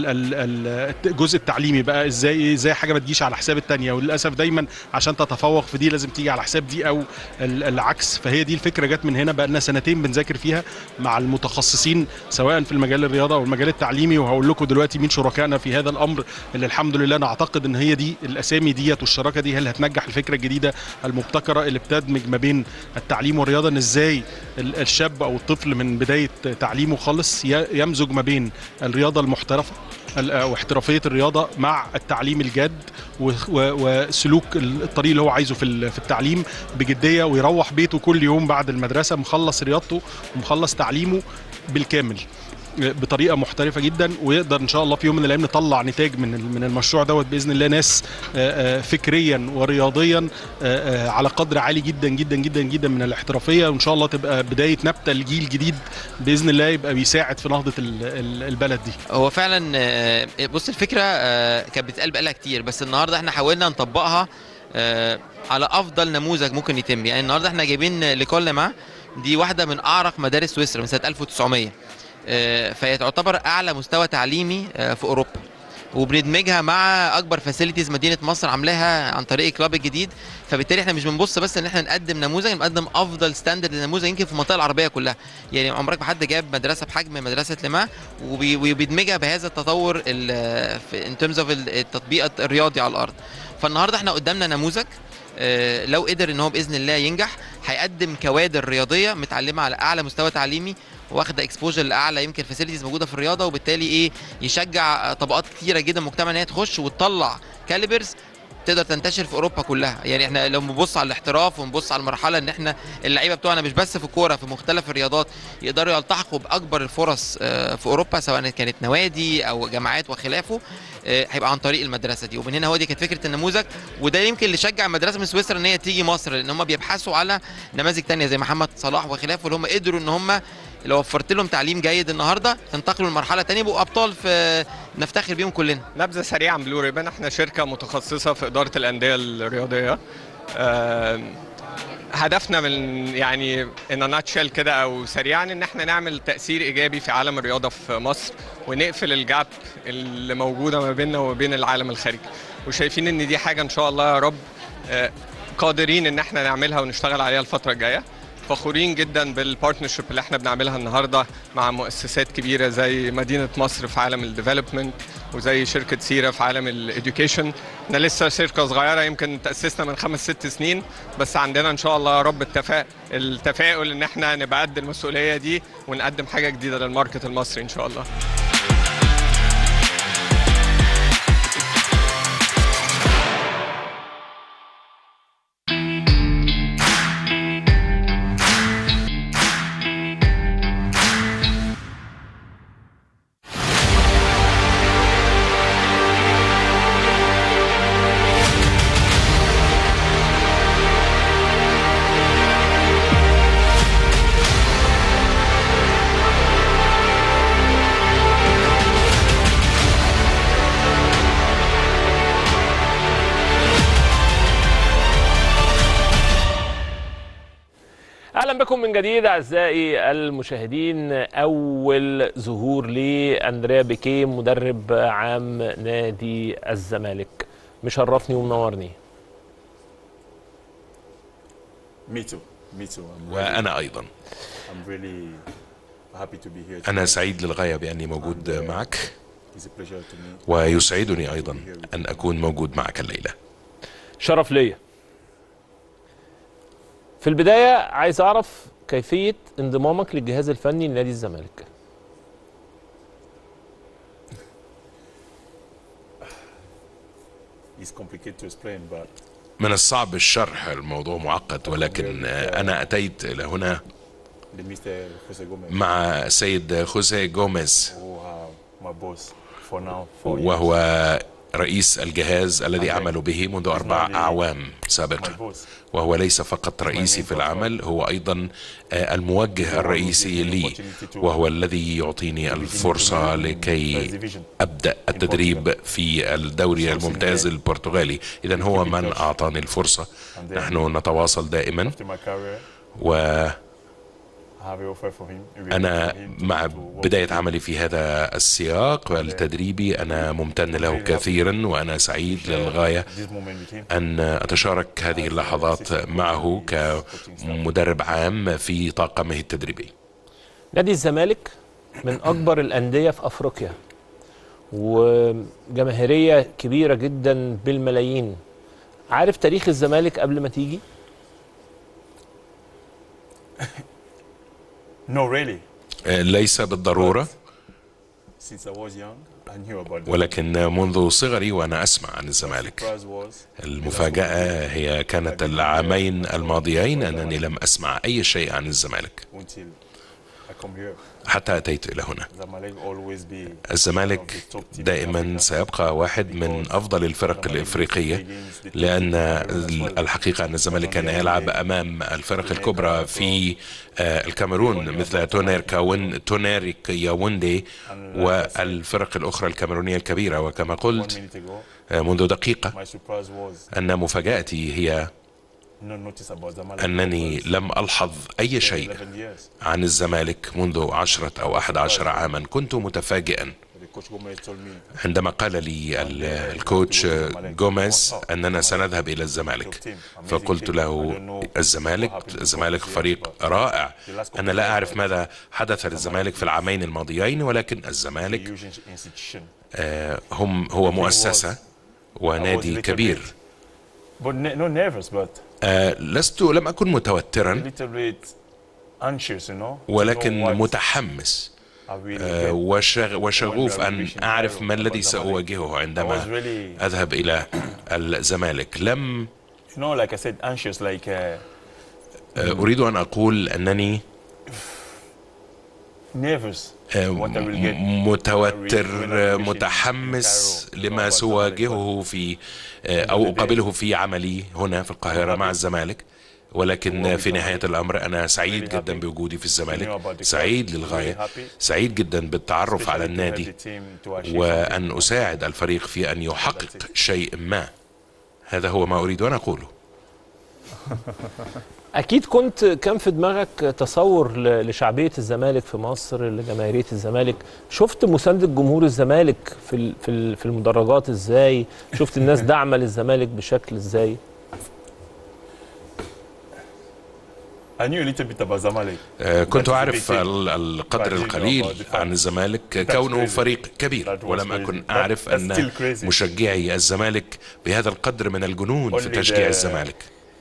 الجزء التعليمي بقى ازاي ازاي حاجه ما تجيش على حساب الثانيه، وللاسف دايما عشان تتفوق في دي لازم تيجي على حساب دي او العكس. فهي دي الفكره جت من هنا، بقى لنا سنتين بنذاكر فيها مع المتخصصين سواء في المجال الرياضه او المجال التعليمي، وهقول لكم دلوقتي مين شركائنا في هذا الامر اللي الحمد لله نعتقد ان هي دي الاسامي ديت والشراكه دي هي اللي هتنجح الفكره الجديده المبتكره اللي بتدمج ما بين التعليم والرياضه، ان ازاي الشاب او الطفل من بدايه تعليمه خالص يمزج ما بين الرياضه المحترفه او احترافيه الرياضه مع التعليم الجاد وسلوك الطريق اللي هو عايزه في التعليم بجديه، ويروح بيته كل يوم بعد المدرسه مخلص رياضته ومخلص تعليمه بالكامل بطريقه محترفه جدا، ويقدر ان شاء الله في يوم من الايام نطلع نتاج من من المشروع دوت باذن الله، ناس فكريا ورياضيا على قدر عالي جدا جدا جدا جدا من الاحترافيه، وان شاء الله تبقى بدايه نبته لجيل جديد باذن الله يبقى بيساعد في نهضه البلد دي. هو فعلا بص الفكره كانت بتتقال بقالها كتير، بس النهارده احنا حاولنا نطبقها على افضل نموذج ممكن يتم. يعني النهارده احنا جايبين ليكول مع دي واحده من اعرق مدارس سويسرا من سنه ألف وتسعمية، فهي تعتبر اعلى مستوى تعليمي في اوروبا، وبندمجها مع اكبر فاسيلتيز مدينه مصر عاملاها عن طريق الكلاب الجديد. فبالتالي احنا مش بنبص بس ان احنا نقدم نموذج، نقدم افضل ستاندرد نموذج يمكن في المنطقه العربيه كلها. يعني عمرك ما حد جاب مدرسه بحجم مدرسه لما وبيدمجها بهذا التطور ان ترمز اوف التطبيق الرياضي على الارض. فالنهارده احنا قدامنا نموذج لو قدر ان هو باذن الله ينجح هيقدم كوادر رياضيه متعلمه على اعلى مستوى تعليمي، واخده اكسبوجر لاعلى يمكن فاسيلتيز موجوده في الرياضه، وبالتالي ايه يشجع طبقات كتيره جدا من المجتمع ان هي تخش وتطلع كاليبرز تقدر تنتشر في اوروبا كلها. يعني احنا لو بنبص على الاحتراف ونبص على المرحله ان احنا اللعيبه بتوعنا مش بس في الكوره، في مختلف الرياضات يقدروا يلتحقوا باكبر الفرص في اوروبا سواء كانت نوادي او جامعات وخلافه، هيبقى عن طريق المدرسه دي. ومن هنا هو دي كانت فكره النموذج، وده يمكن اللي شجع المدرسه من سويسرا ان هي تيجي مصر، لان هم بيبحثوا على نماذج ثانيه زي محمد صلاح وخلافه اللي هم قدروا ان هم لو وفرت لهم تعليم جيد النهارده ينتقلوا لمرحله ثانيه يبقوا ابطال في نفتخر بيهم كلنا. نبذه سريعه عن بلو ريبن، احنا شركه متخصصه في اداره الانديه الرياضيه. أه هدفنا من يعني ان ناتشل كده او سريعا ان احنا نعمل تاثير ايجابي في عالم الرياضه في مصر، ونقفل الجاب اللي موجوده ما بيننا وما بين العالم الخارجي، وشايفين ان دي حاجه ان شاء الله يا رب أه قادرين ان احنا نعملها ونشتغل عليها الفتره الجايه. فخورين جدا بالبارتنرشيب اللي احنا بنعملها النهارده مع مؤسسات كبيره زي مدينه مصر في عالم الديفلوبمنت، وزي شركه سيرا في عالم الاديوكيشن. احنا لسه شركه صغيره يمكن تاسسنا من خمس ست سنين، بس عندنا ان شاء الله يا رب التفاؤل التفاؤل ان احنا نبقى قد المسؤوليه دي ونقدم حاجه جديده للماركت المصري ان شاء الله. اهلا بكم من جديد اعزائي المشاهدين. اول ظهور لاندريا بيكيه مدرب عام نادي الزمالك، مشرفني ومنورني. وانا ايضا انا سعيد للغايه باني موجود معك، ويسعدني ايضا ان اكون موجود معك الليله. شرف ليا. في البداية عايز أعرف كيفية انضمامك للجهاز الفني لنادي الزمالك. من الصعب الشرح، الموضوع معقد، ولكن أنا أتيت إلى هنا مع السيد خوسيه جوميز، وهو رئيس الجهاز الذي أعمل به منذ أربع أعوام سابقة، وهو ليس فقط رئيسي في العمل، هو أيضا الموجه الرئيسي لي، وهو الذي يعطيني الفرصة لكي أبدأ التدريب في الدوري الممتاز البرتغالي. إذن هو من أعطاني الفرصة. نحن نتواصل دائما، و أنا مع بداية عملي في هذا السياق التدريبي أنا ممتن له كثيرا، وأنا سعيد للغاية أن أتشارك هذه اللحظات معه كمدرب عام في طاقمه التدريبي. نادي الزمالك من أكبر الأندية في أفريقيا، وجماهيرية كبيرة جدا بالملايين. عارف تاريخ الزمالك قبل ما تيجي؟ No, really. ليس بالضرورة، ولكن منذ صغري وأنا أسمع عن الزمالك. المفاجأة هي كانت العامين الماضيين أنني لم أسمع أي شيء عن الزمالك حتى أتيت إلى هنا. الزمالك دائما سيبقى واحد من أفضل الفرق الإفريقية، لأن الحقيقة أن الزمالك كان يلعب أمام الفرق الكبرى في الكاميرون مثل تونير كاون تونير ياوندي والفرق الأخرى الكاميرونية الكبيرة. وكما قلت منذ دقيقة أن مفاجأتي هي أنني لم ألحظ أي شيء عن الزمالك منذ عشرة أو أحد عشر عاما. كنت متفاجئا عندما قال لي الكوتش جوميز أننا سنذهب إلى الزمالك، فقلت له الزمالك الزمالك فريق رائع. أنا لا أعرف ماذا حدث للزمالك في العامين الماضيين، ولكن الزمالك آه هم هو مؤسسة ونادي كبير. آه لست لم أكن متوترا، ولكن متحمس آه وشغوف أن أعرف ما الذي سأواجهه عندما أذهب إلى الزمالك. لم آه أريد أن أقول أنني متوتر متحمس لما سواجهه في أو أقابله في عملي هنا في القاهرة مع الزمالك، ولكن في نهاية الأمر أنا سعيد جدا بوجودي في الزمالك، سعيد للغاية، سعيد جدا بالتعرف على النادي وأن أساعد الفريق في أن يحقق شيء ما. هذا هو ما أريد أن أقوله. أكيد كنت كان في دماغك تصور لشعبية الزمالك في مصر، لجماهيرية الزمالك. شفت مساندة جمهور الزمالك في في المدرجات إزاي؟ شفت الناس داعمة للزمالك بشكل إزاي؟ كنت أعرف القدر القليل عن الزمالك كونه فريق كبير، ولم أكن أعرف أن مشجعي الزمالك بهذا القدر من الجنون في تشجيع الزمالك.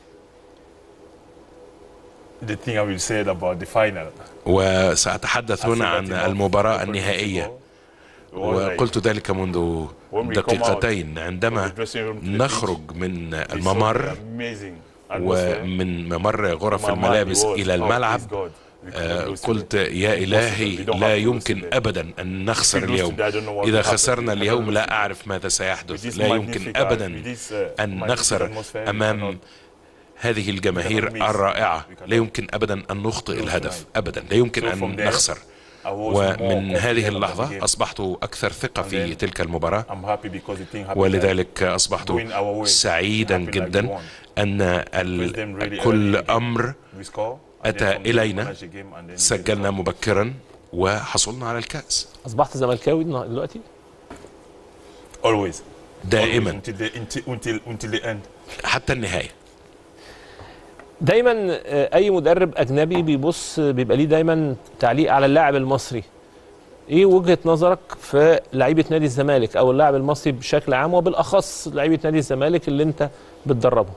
وسأتحدث هنا عن المباراة النهائية، وقلت ذلك منذ دقيقتين عندما نخرج من الممر ومن ممر غرف الملابس إلى الملعب. قلت يا إلهي لا يمكن أبدا أن نخسر اليوم، إذا خسرنا اليوم لا أعرف ماذا سيحدث. لا يمكن أبدا أن نخسر أمام هذه الجماهير الرائعة، لا يمكن أبدا أن نخطئ الهدف، أبدا لا يمكن أن نخسر. ومن هذه اللحظة أصبحت أكثر ثقة في تلك المباراة، ولذلك أصبحت سعيدا جدا أن كل أمر أتى إلينا، سجلنا مبكرا وحصلنا على الكأس. أصبحت زملكاوي دلوقتي؟ Always. دائما Until the, until, until, until the end. حتى النهاية. دايما اي مدرب اجنبي بيبص بيبقى ليه دايما تعليق على اللاعب المصري. ايه وجهة نظرك في لعيبة نادي الزمالك او اللاعب المصري بشكل عام وبالاخص لعيبة نادي الزمالك اللي انت بتدربهم؟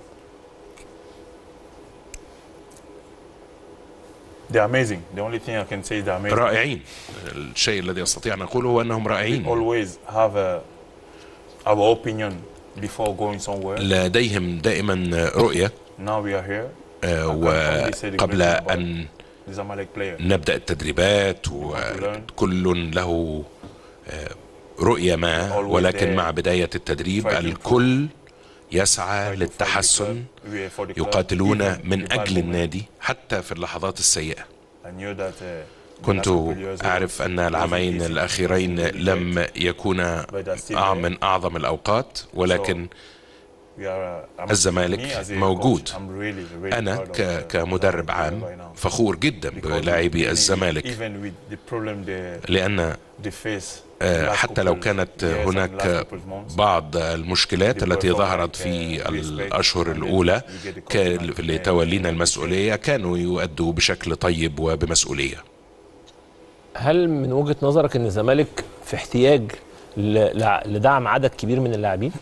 They're amazing. The only thing I can say is they're amazing. رائعين. الشيء الذي استطيع ان اقوله هو انهم رائعين. We always have a, our opinion before going somewhere. لديهم دائما رؤية. Now we are here. آه وقبل ان نبدأ التدريبات وكل له آه رؤية ما، ولكن مع بداية التدريب الكل يسعى للتحسن، يقاتلون من أجل النادي حتى في اللحظات السيئة. كنت أعرف أن العامين الأخيرين لم يكونا من أعظم الأوقات، ولكن الزمالك موجود. أنا كمدرب عام فخور جدا بلاعبي الزمالك، لأن حتى لو كانت هناك بعض المشكلات التي ظهرت في الأشهر الأولى لتولينا المسؤولية كانوا يؤدوا بشكل طيب وبمسؤولية. هل من وجهة نظرك أن الزمالك في احتياج لدعم عدد كبير من اللاعبين؟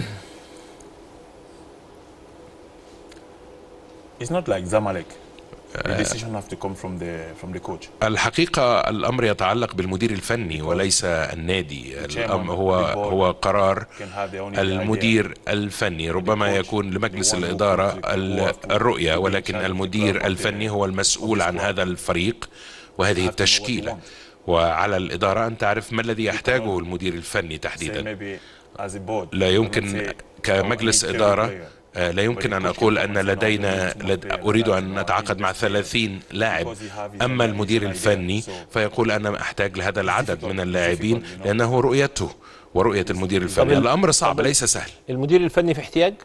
It's not like Zamalek. The decision have to come from the from the coach. الحقيقة الأمر يتعلق بالمدير الفني وليس النادي. الأمر هو هو قرار المدير الفني. ربما يكون لمجلس الإدارة الرؤية، ولكن المدير الفني هو المسؤول عن هذا الفريق وهذه التشكيلة، وعلى الإدارة أن تعرف ما الذي يحتاجه المدير الفني تحديدا. لا يمكن كمجلس إدارة لا يمكن أن أقول أن لدينا لد... أريد أن نتعاقد مع ثلاثين لاعب، أما المدير الفني فيقول أنا أحتاج لهذا العدد من اللاعبين لأنه رؤيته ورؤية المدير الفني. الأمر صعب ليس سهل. المدير الفني في احتياج؟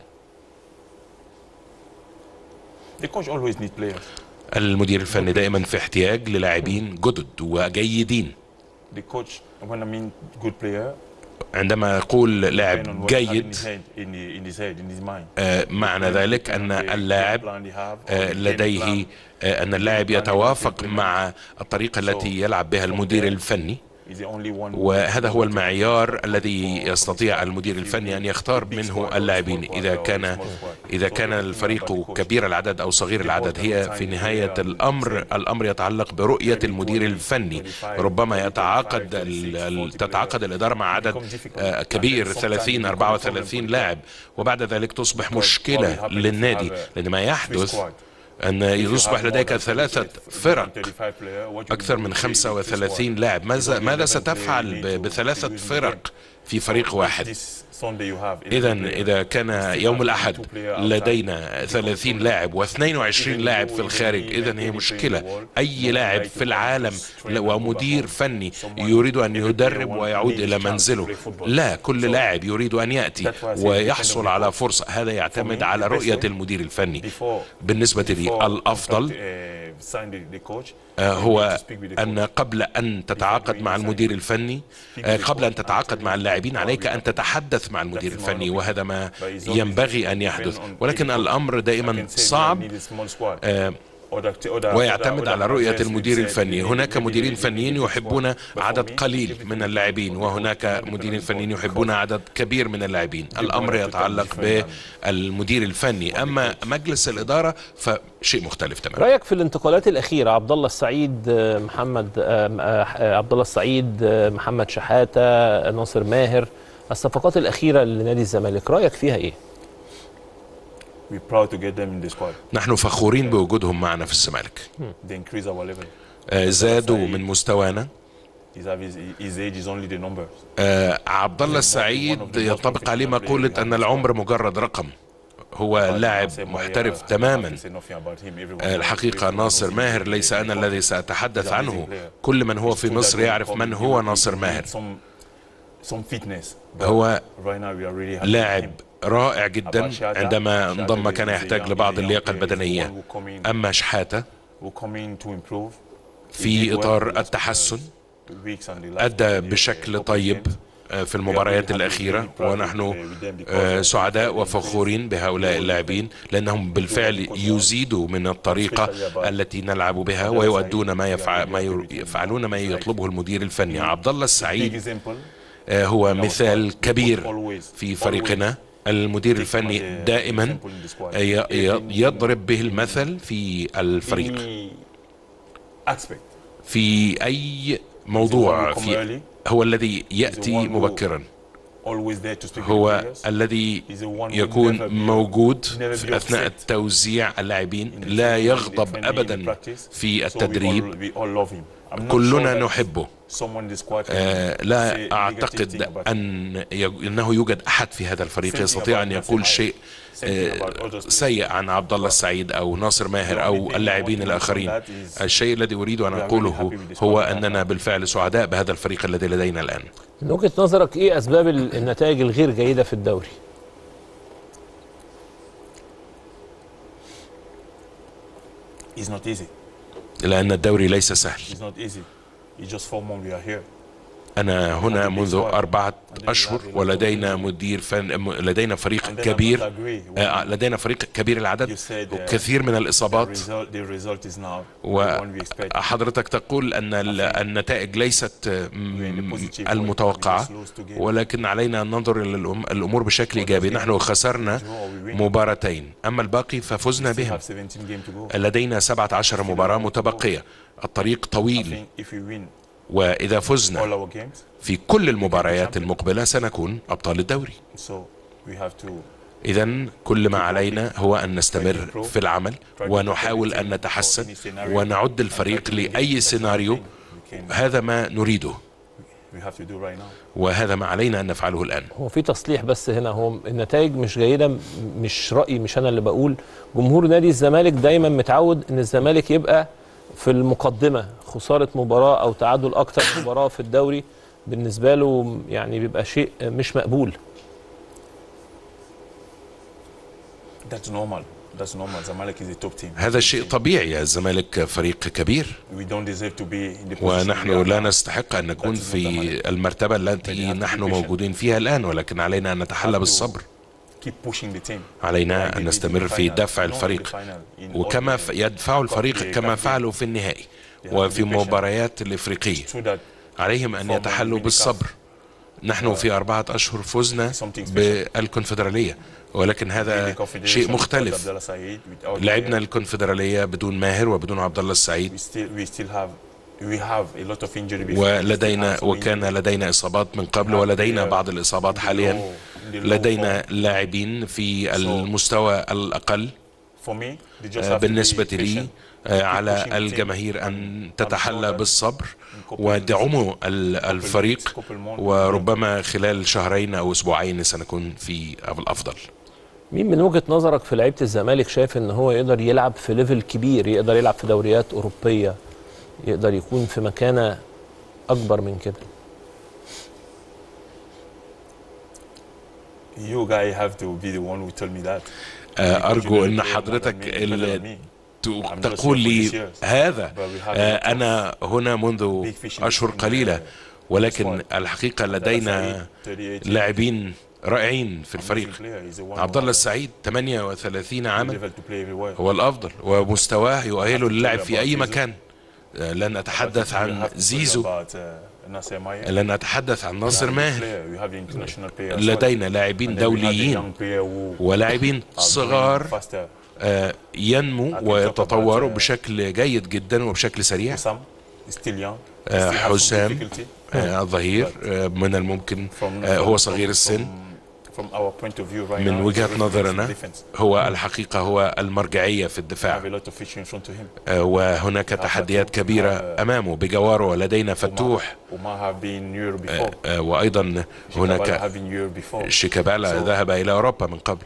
المدير الفني دائما في احتياج للاعبين جدد وجيدين. عندما أقول لاعب جيد معنى ذلك أن اللاعب لديه أن اللاعب يتوافق مع الطريقة التي يلعب بها المدير الفني، وهذا هو المعيار الذي يستطيع المدير الفني أن يختار منه اللاعبين. إذا كان إذا كان الفريق كبير العدد أو صغير العدد، هي في نهاية الأمر الأمر يتعلق برؤية المدير الفني. ربما يتعاقد تتعاقد الإدارة مع عدد كبير ثلاثين أربعة وثلاثين لاعب، وبعد ذلك تصبح مشكلة للنادي، لأن ما يحدث أن يصبح لديك ثلاثة فرق أكثر من خمسة وثلاثين لاعب. ماذا ماذا ستفعل بثلاثة فرق في فريق واحد؟ إذا إذا كان يوم الأحد لدينا ثلاثين لاعب واثنين وعشرين لاعب في الخارج، إذا هي مشكلة. أي لاعب في العالم ومدير فني يريد أن يدرب ويعود إلى منزله؟ لا، كل لاعب يريد أن يأتي ويحصل على فرصة. هذا يعتمد على رؤية المدير الفني. بالنسبة لي الأفضل هو أن قبل أن تتعاقد مع المدير الفني، قبل أن تتعاقد مع اللاعبين عليك أن تتحدث مع المدير الفني، وهذا ما ينبغي أن يحدث. ولكن الأمر دائما صعب ويعتمد على رؤية المدير الفني. هناك مديرين فنيين يحبون عدد قليل من اللاعبين، وهناك مديرين فنيين يحبون عدد كبير من اللاعبين. الأمر يتعلق بالمدير الفني، أما مجلس الإدارة فشيء مختلف تماما. رأيك في الانتقالات الأخيرة؟ عبد الله السعيد، محمد عبد الله السعيد، محمد شحاتة، ناصر ماهر، الصفقات الأخيرة لنادي الزمالك، رأيك فيها إيه؟ نحن فخورين بوجودهم معنا في الزمالك. زادوا من مستوانا. عبد الله السعيد ينطبق عليه مقولة أن العمر مجرد رقم. هو لاعب محترف تماما. الحقيقة ناصر ماهر ليس أنا الذي سأتحدث عنه، كل من هو في مصر يعرف من هو ناصر ماهر. هو لاعب رائع جدا. عندما انضم كان يحتاج لبعض اللياقة البدنية. أما شحاتة في إطار التحسن أدى بشكل طيب في المباريات الأخيرة، ونحن سعداء وفخورين بهؤلاء اللاعبين لأنهم بالفعل يزيدوا من الطريقة التي نلعب بها ويؤدون ما, يفعل ما يفعلون ما يطلبه المدير الفني. عبد الله السعيد هو مثال كبير في فريقنا. المدير الفني دائما يضرب به المثل في الفريق في أي موضوع. في هو الذي يأتي مبكرا، هو الذي يكون موجود في أثناء التوزيع اللاعبين، لا يغضب أبدا في التدريب، كلنا نحبه. آه لا أعتقد أن أنه يوجد أحد في هذا الفريق يستطيع أن يقول شيء آه سيء عن عبد الله السعيد أو ناصر ماهر أو اللاعبين الآخرين. الشيء الذي أريد أن أقوله هو أننا بالفعل سعداء بهذا الفريق الذي لدينا الآن. من وجهة نظرك إيه أسباب النتائج الغير جيدة في الدوري؟ لأن الدوري ليس سهل. أنا هنا منذ أربعة أشهر ولدينا مدير فن، لدينا فريق كبير، لدينا فريق كبير العدد وكثير من الإصابات، وحضرتك تقول أن النتائج ليست المتوقعة، ولكن علينا أن ننظر إلى الأمور بشكل إيجابي. نحن خسرنا مباراتين، أما الباقي ففزنا بهم. لدينا سبعة عشر مباراة متبقية، الطريق طويل، وإذا فزنا في كل المباريات المقبلة سنكون أبطال الدوري. إذن كل ما علينا هو أن نستمر في العمل ونحاول أن نتحسن ونعد الفريق لأي سيناريو. هذا ما نريده وهذا ما علينا أن نفعله الآن. هو في تصليح بس هنا، هو النتائج مش جيدة، مش رأيي، مش أنا اللي بقول. جمهور نادي الزمالك دايما متعود أن الزمالك يبقى في المقدمة، خسارة مباراة أو تعادل أكتر مباراة في الدوري بالنسبة له يعني بيبقى شيء مش مقبول. هذا شيء طبيعي، الزمالك فريق كبير ونحن لا نستحق أن نكون في المرتبة التي نحن موجودين فيها الآن، ولكن علينا أن نتحلى بالصبر. علينا أن نستمر في دفع الفريق وكما يدفع الفريق كما فعلوا في النهائي وفي مباريات الإفريقية. عليهم أن يتحلوا بالصبر. نحن في أربعة أشهر فزنا بالكونفدرالية، ولكن هذا شيء مختلف. لعبنا الكونفدرالية بدون ماهر وبدون عبد الله السعيد، ولدينا وكان لدينا إصابات من قبل ولدينا بعض الإصابات حاليا. لدينا لاعبين في المستوى الأقل. بالنسبة لي على الجماهير أن تتحلى بالصبر ودعموا الفريق، وربما خلال شهرين أو أسبوعين سنكون في الأفضل. مين من وجهة نظرك في لعيبة الزمالك شايف أن هو يقدر يلعب في ليفل كبير، يقدر يلعب في دوريات أوروبية، يقدر يكون في مكانة أكبر من كده؟ أرجو أن حضرتك تقول لي هذا. أنا هنا منذ أشهر قليلة، ولكن الحقيقة لدينا لاعبين رائعين في الفريق. عبد الله السعيد ثمانية وثلاثين عاما، هو الأفضل ومستواه يؤهله للعب في أي مكان. لن أتحدث عن زيزو، لن أتحدث عن ناصر ماهر. لدينا لاعبين دوليين ولاعبين صغار ينمو ويتطوروا بشكل جيد جدا وبشكل سريع. حسام الظهير من الممكن، هو صغير السن. من وجهة نظرنا هو الحقيقة هو المرجعية في الدفاع، وهناك تحديات كبيرة أمامه بجواره. لدينا فتوح، وأيضا هناك شيكابالا ذهب إلى أوروبا من قبل.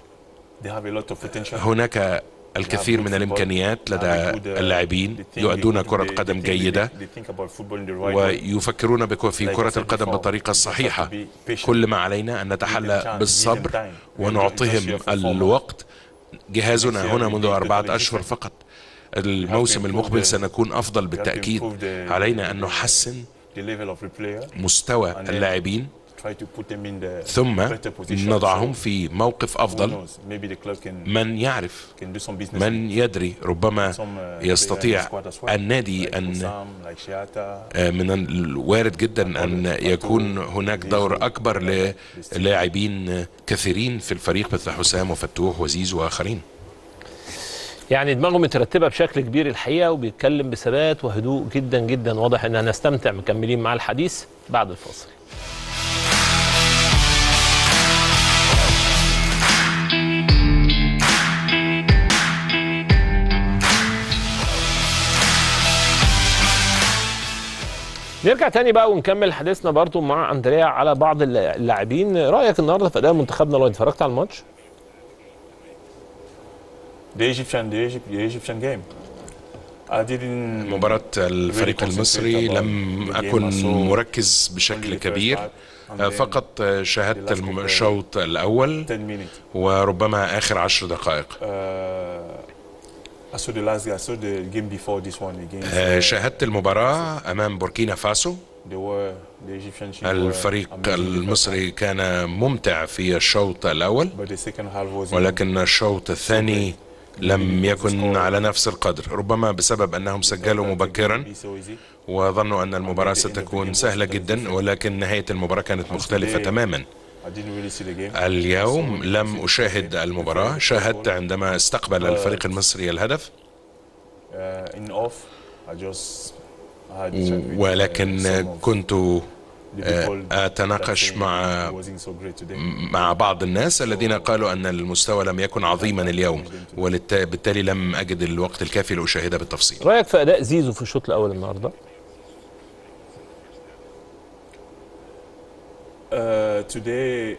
هناك الكثير من الإمكانيات لدى اللاعبين يؤدون كرة قدم جيدة ويفكرون في كرة القدم بالطريقة الصحيحة. كل ما علينا أن نتحلى بالصبر ونعطيهم الوقت. جهازنا هنا منذ أربعة أشهر فقط، الموسم المقبل سنكون أفضل بالتأكيد. علينا أن نحسن مستوى اللاعبين ثم نضعهم في موقف أفضل. من يعرف، من يدري، ربما يستطيع النادي أن من الوارد جدا أن يكون هناك دور أكبر للاعبين كثيرين في الفريق مثل حسام وفتوح وزيزو وآخرين. يعني دماغه مترتبة بشكل كبير الحقيقة، وبيتكلم بثبات وهدوء جدا جدا. واضح ان هنستمتع مكملين مع الحديث بعد الفاصل. نرجع تاني بقى ونكمل حديثنا برضو مع اندريا على بعض اللاعبين. رأيك النهارده في اداء منتخبنا لو اتفرجت على الماتش؟ The Egyptian, the Egypt, the Egyptian game. I didn't مباراة الفريق المصري لم أكن مركز بشكل كبير، فقط شاهدت الشوط الأول وربما آخر عشر دقائق. شاهدت المباراة أمام بوركينا فاسو. الفريق المصري كان ممتع في الشوط الأول، ولكن الشوط الثاني لم يكن على نفس القدر، ربما بسبب أنهم سجلوا مبكرا وظنوا أن المباراة ستكون سهلة جدا، ولكن نهاية المباراة كانت مختلفة تماما. اليوم لم أشاهد المباراة، شاهدت عندما استقبل الفريق المصري الهدف، ولكن كنت أتناقش مع مع بعض الناس الذين قالوا أن المستوى لم يكن عظيما اليوم، وبالتالي لم أجد الوقت الكافي لأشاهده بالتفصيل. رأيك في أداء زيزو في الشوط الأول النهارده؟ Uh, today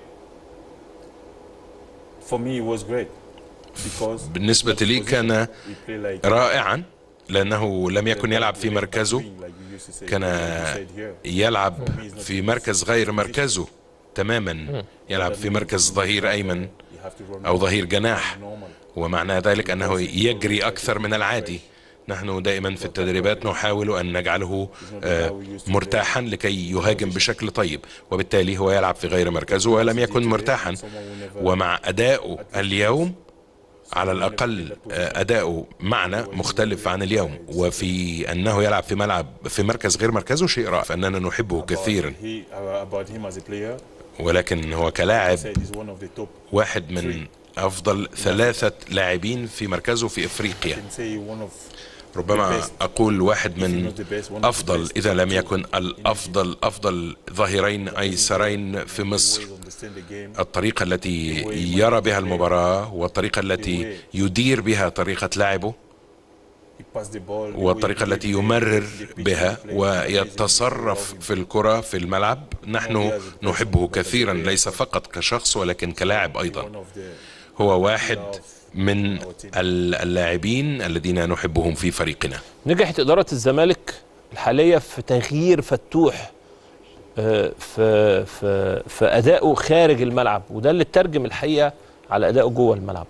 for me was great because بالنسبة لي كان رائعا، لأنه لم يكن يلعب في مركزه، كان يلعب في مركز غير مركزه تماما، يلعب في مركز ظهير أيمن أو ظهير جناح، ومعنى ذلك أنه يجري أكثر من العادي. نحن دائما في التدريبات نحاول أن نجعله مرتاحا لكي يهاجم بشكل طيب، وبالتالي هو يلعب في غير مركزه ولم يكن مرتاحا. ومع أدائه اليوم على الأقل أداؤه معنا مختلف عن اليوم، وفي أنه يلعب في ملعب في مركز غير مركزه شيء رائع، فأننا نحبه كثيرا. ولكن هو كلاعب واحد من أفضل ثلاثة لاعبين في مركزه في إفريقيا، ربما أقول واحد من أفضل إذا لم يكن الأفضل أفضل ظهيرين أيسرين في مصر. الطريقة التي يرى بها المباراة والطريقة التي يدير بها طريقة لعبه والطريقة التي يمرر بها ويتصرف في الكرة في الملعب، نحن نحبه كثيرا، ليس فقط كشخص ولكن كلاعب أيضا. هو واحد من اللاعبين الذين نحبهم في فريقنا. نجحت إدارة الزمالك الحالية في تغيير فتوح في في في أدائه خارج الملعب، وده اللي ترجم الحقيقة على أدائه جوه الملعب.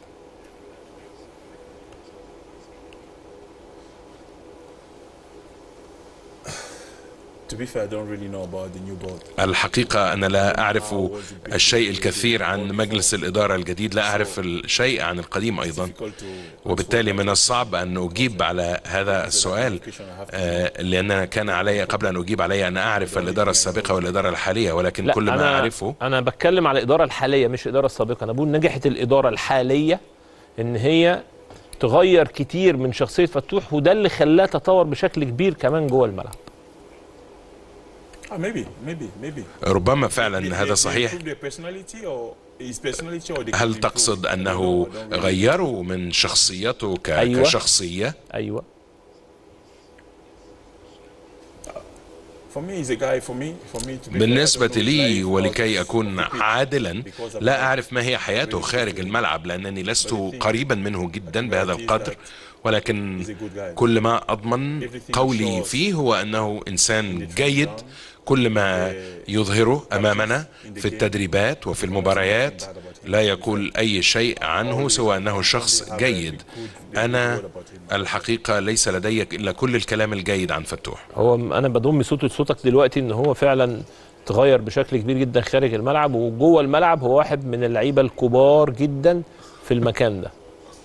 الحقيقة أنا لا أعرف الشيء الكثير عن مجلس الإدارة الجديد، لا أعرف الشيء عن القديم أيضا، وبالتالي من الصعب أن أجيب على هذا السؤال، لأن كان علي قبل أن أجيب علي أن أعرف الإدارة السابقة والإدارة الحالية، ولكن كل ما أنا أعرفه أنا بتكلم على الإدارة الحالية مش الإدارة السابقة. أنا بقول نجحت الإدارة الحالية إن هي تغير كتير من شخصية فتوح، وده اللي خلاه تطور بشكل كبير كمان جوه الملعب. ربما فعلا هذا صحيح. هل تقصد أنه غيروا من شخصيته ك... أيوة. كشخصية؟ أيوة. بالنسبة لي ولكي أكون عادلا لا أعرف ما هي حياته خارج الملعب، لأنني لست قريبا منه جدا بهذا القدر، ولكن كل ما أضمن قولي فيه هو أنه إنسان جيد. كل ما يظهره أمامنا في التدريبات وفي المباريات لا يقول أي شيء عنه سوى أنه شخص جيد. أنا الحقيقة ليس لدي إلا كل الكلام الجيد عن فتوح. هو أنا بضم صوتي لصوتك دلوقتي إن هو فعلا تغير بشكل كبير جدا خارج الملعب، وجوه الملعب هو واحد من اللعيبة الكبار جدا في المكان ده.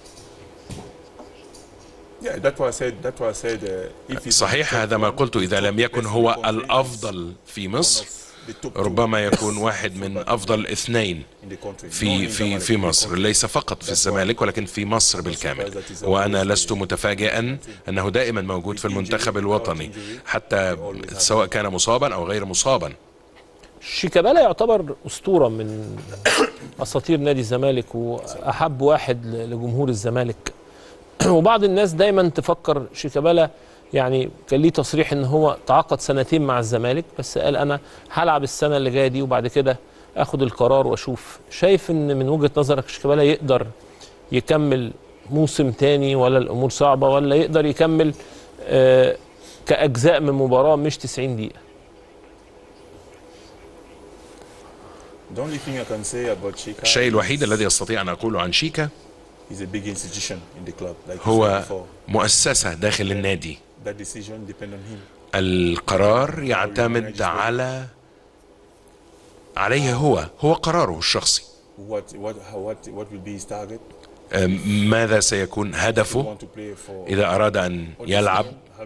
صحيح، هذا ما قلت. إذا لم يكن هو الأفضل في مصر ربما يكون واحد من أفضل اثنين في في في مصر، ليس فقط في الزمالك ولكن في مصر بالكامل. وأنا لست متفاجئا أنه دائما موجود في المنتخب الوطني حتى سواء كان مصابا أو غير مصابا. شيكابالا يعتبر أسطورة من أساطير نادي الزمالك وأحب واحد لجمهور الزمالك. وبعض الناس دايما تفكر شيكابالا، يعني كان ليه تصريح ان هو تعاقد سنتين مع الزمالك بس قال انا هلعب السنه اللي جايه دي وبعد كده اخد القرار واشوف. شايف ان من وجهه نظرك شيكابالا يقدر يكمل موسم تاني ولا الامور صعبه، ولا يقدر يكمل آه كاجزاء من مباراه مش تسعين دقيقه؟ الشيء الوحيد الذي استطيع ان اقوله عن شيكا هو مؤسسة داخل النادي. القرار يعتمد على عليه هو هو قراره الشخصي. ماذا سيكون هدفه إذا أراد أن يلعب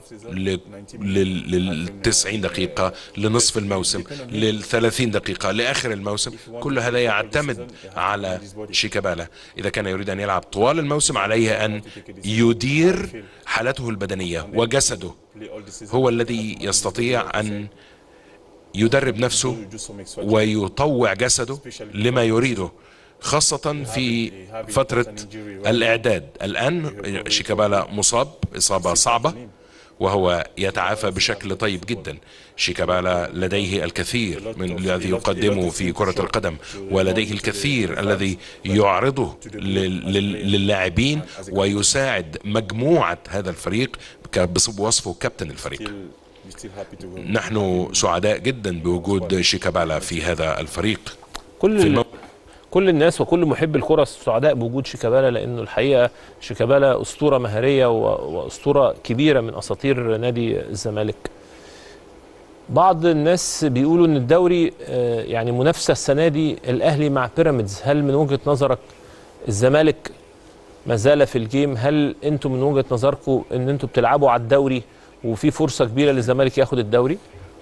للتسعين دقيقة، لنصف الموسم، للثلاثين دقيقة، لآخر الموسم. كل هذا يعتمد على شيكابالا. إذا كان يريد أن يلعب طوال الموسم عليه أن يدير حالته البدنية وجسده، هو الذي يستطيع أن يدرب نفسه ويطوع جسده لما يريده، خاصة في فترة الإعداد. الآن شيكابالا مصاب إصابة صعبة وهو يتعافى بشكل طيب جدا. شيكابالا لديه الكثير من الذي يقدمه في كرة القدم، ولديه الكثير الذي يعرضه للاعبين ويساعد مجموعة هذا الفريق بوصفه كابتن الفريق. نحن سعداء جدا بوجود شيكابالا في هذا الفريق. كل في كل الناس وكل محب الكرة سعداء بوجود شيكابالا، لأنه الحقيقة شيكابالا أسطورة مهارية وأسطورة كبيرة من أساطير نادي الزمالك. بعض الناس بيقولوا أن الدوري يعني منافسة السنة دي الأهلي مع بيراميدز. هل من وجهة نظرك الزمالك ما زال في الجيم؟ هل أنتم من وجهة نظركم أن أنتم بتلعبوا على الدوري وفي فرصة كبيرة للزمالك ياخد الدوري؟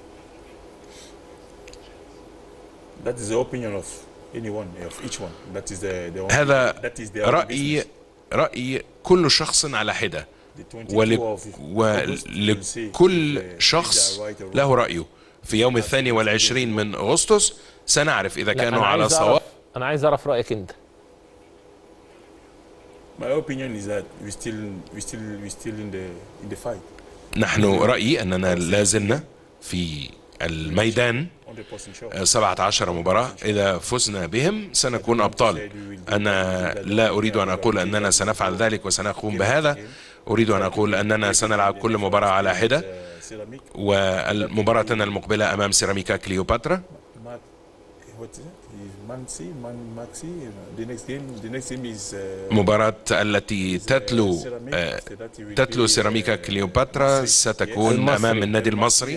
That is the opinion of anyone, of each one. That is the, the own, هذا that is the رأي رأي كل شخص على حدة، ولكل شخص له رأيه. في يوم الثاني والعشرين من أغسطس سنعرف إذا كانوا على صواب. أنا عايز أعرف رأيك أنت. My opinion is that we still we still we still in the in the fight. نحن رأيي أننا لازلنا في الميدان. سبعة عشر مباراة، إذا فزنا بهم سنكون أبطال. أنا لا أريد أن أقول أننا سنفعل ذلك وسنقوم بهذا، أريد أن أقول أننا سنلعب كل مباراة على حدة، ومباراتنا المقبلة أمام سيراميكا كليوباترا. مباراة التي تتلو تتلو سيراميكا كليوباترا ستكون أمام النادي المصري،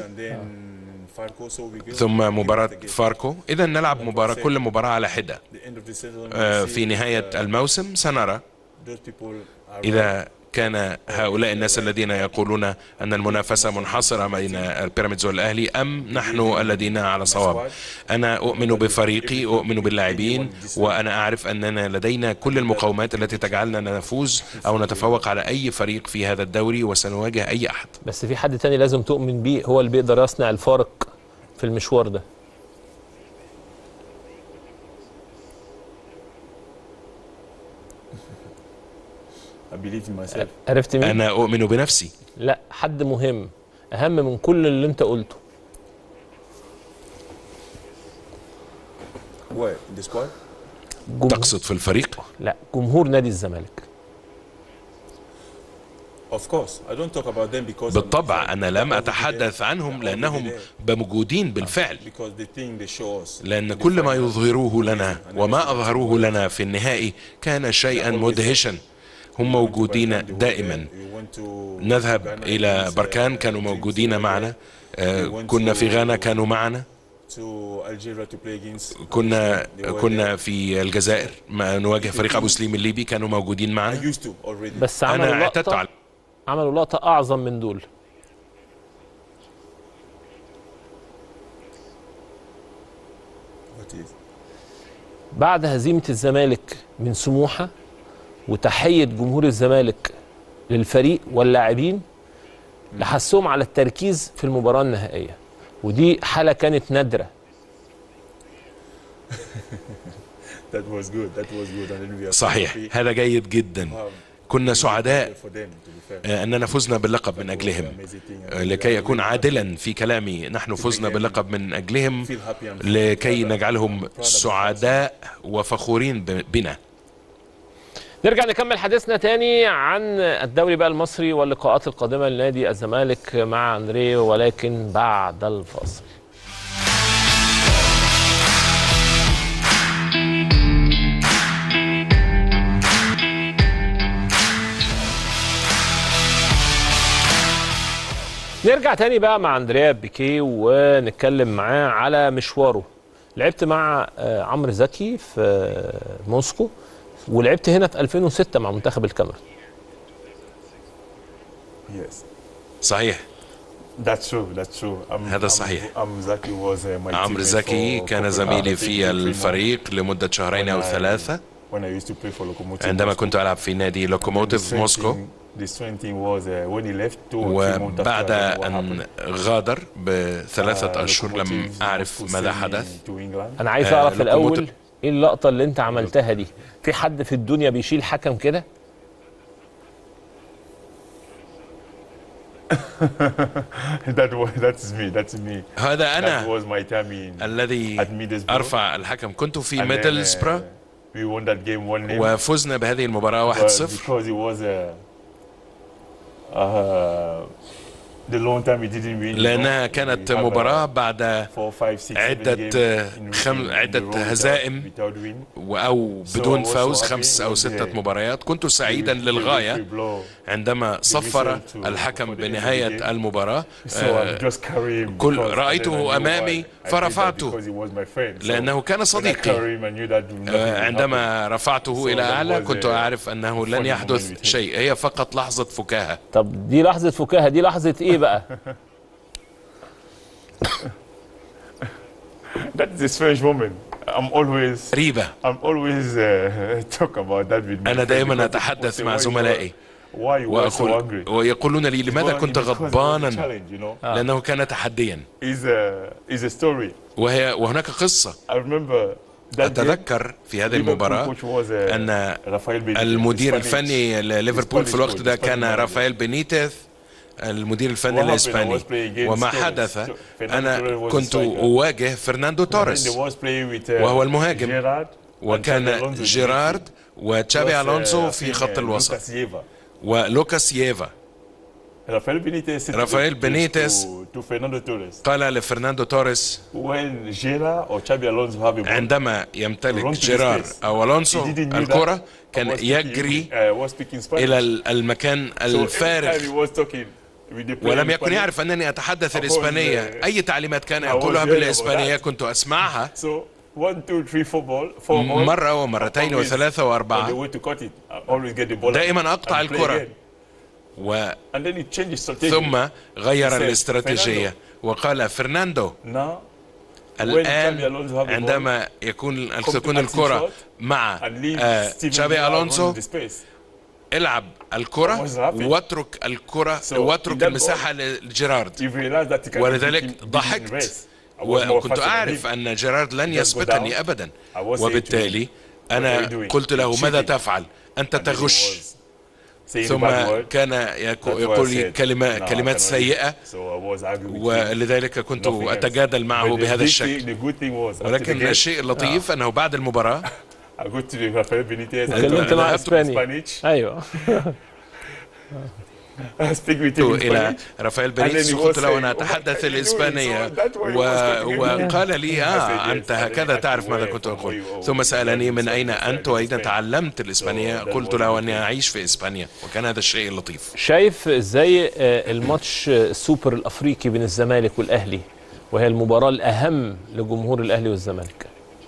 ثم مباراة فاركو. إذا نلعب مباراة كل مباراة على حدة. في نهاية الموسم سنرى إذا كان هؤلاء الناس الذين يقولون أن المنافسة منحصرة بين البيراميدز والأهلي أم نحن الذين على صواب. أنا أؤمن بفريقي، أؤمن باللاعبين، وأنا أعرف أننا لدينا كل المقومات التي تجعلنا نفوز أو نتفوق على أي فريق في هذا الدوري وسنواجه أي أحد. بس في حد تاني لازم تؤمن بيه، هو اللي بيقدر يصنع الفارق في المشوار ده. عرفت مين؟ أنا أؤمن بنفسي. لا، حد مهم أهم من كل اللي أنت قلته. تقصد في الفريق؟ لا، جمهور نادي الزمالك. بالطبع أنا لم أتحدث عنهم لأنهم موجودين بالفعل، لأن كل ما يظهروه لنا وما أظهروه لنا في النهائي كان شيئا مدهشا. هم موجودين دائما. نذهب إلى بركان كانوا موجودين معنا، كنا في غانا كانوا معنا، كنا كنا في الجزائر ما نواجه فريق أبو سليم الليبي كانوا موجودين معنا. بس عملوا لقطة عملوا لقطة أعظم من دول. بعد هزيمة الزمالك من سموحة وتحية جمهور الزمالك للفريق واللاعبين لحسهم على التركيز في المباراة النهائية، ودي حالة كانت نادرة. صحيح، هذا جيد جدا. كنا سعداء أننا فزنا باللقب من أجلهم. لكي أكون عادلا في كلامي، نحن فزنا باللقب من أجلهم لكي نجعلهم سعداء وفخورين بنا. نرجع نكمل حديثنا تاني عن الدوري بقى المصري واللقاءات القادمة لنادي الزمالك مع أندريه، ولكن بعد الفاصل. نرجع تاني بقى مع أندريه بيكيه ونتكلم معاه على مشواره. لعبت مع عمرو زكي في موسكو، ولعبت هنا في ألفين وستة مع منتخب الكاميرون. صحيح. هذا صحيح. عمرو زكي كان زميلي في الفريق لمدة شهرين أو ثلاثة عندما كنت ألعب في نادي لوكوموتيف موسكو، وبعد أن غادر بثلاثة أشهر لم أعرف ماذا حدث. أنا عايز أعرف الأول إيه اللقطة اللي أنت عملتها دي؟ في حد في الدنيا بيشيل حكم كده؟ هذا أنا الذي أرفع الحكم. كنت في ميدلسبرا وفزنا بهذه المباراة واحد صفر، لأنها كانت مباراة بعد عدة خم... عدة هزائم أو بدون فوز، خمس أو ستة مباريات. كنت سعيدا للغاية عندما صفر الحكم بنهاية المباراة. كل رأيته أمامي فرفعته لأنه كان صديقي. عندما رفعته إلى أعلى كنت أعرف أنه لن يحدث شيء، هي فقط لحظة فكاهة. طب دي لحظة فكاهة، دي لحظة إيه بقى؟ That's a strange moment. I'm always ريبة. I'm always uh, talk about that with my أنا دائما أتحدث مع زملائي وأقول ويقولون لي لماذا كنت غضبانا، لأنه كان تحديا. وهي وهناك قصة. أتذكر في هذه المباراة أن المدير الفني لليفربول في الوقت ده كان رافائيل بينيتيز، المدير الفني الإسباني، وما حدث أنا كنت أواجه فرناندو توريس وهو المهاجم، وكان جيرارد وتشابي ألونسو في خط الوسط ولوكاس ييفا. رافائيل بينيتيز قال لفرناندو توريس عندما يمتلك جيرار أو ألونسو الكرة كان يجري إلى المكان الفارغ ولم يكن يعرف أنني أتحدث الإسبانية. أي تعليمات كان يقولها بالإسبانية كنت أسمعها مرة ومرتين وثلاثة وأربعة. دائما أقطع الكرة، و ثم غير الاستراتيجية وقال فرناندو الآن عندما يكون تكون الكرة مع تشابي ألونسو العب الكرة واترك الكرة واترك المساحة لجيرارد. ولذلك ضحكت وكنت أعرف أن جيرارد لن يسبقني أبدا، وبالتالي أنا قلت له ماذا تفعل؟ أنت تغش. ثم كان يقول لي كلمة كلمات سيئة، ولذلك كنت أتجادل معه بهذا الشكل. ولكن الشيء اللطيف أنه بعد المباراة تكلمت مع إسباني. أيوة. speak with him in إلى Spanish. رافائيل And then بينيتس he قلت was له saying, أنا "Oh, أتحدث can you do it?" الإسبانية So that way he و... was talking. وقال لي I آه said, أنت "Yes." هكذا And then تعرف he ماذا asked كنت me أقول. where you- ثم سألني من where you أين studied أنت in وأين Spain. تعلمت الإسبانية. So that قلت was له the أني thing. أعيش في إسبانيا، وكان هذا الشيء اللطيف. شايف ازاي آه، الماتش آه، السوبر الافريقي بين الزمالك والاهلي، وهي المباراه الاهم لجمهور الاهلي والزمالك؟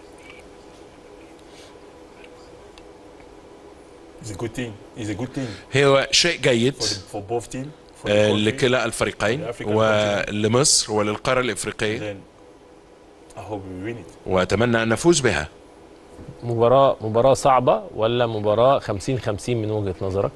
It's a good thing. It's a good thing هو شيء جيد for, the, for both team. For the آه، country. لكلا الفريقين ولمصر وللقارة الإفريقية، Then I hope we win it. وأتمنى أن نفوز بها. مباراه مباراه صعبه ولا مباراه خمسين خمسين من وجهه نظرك؟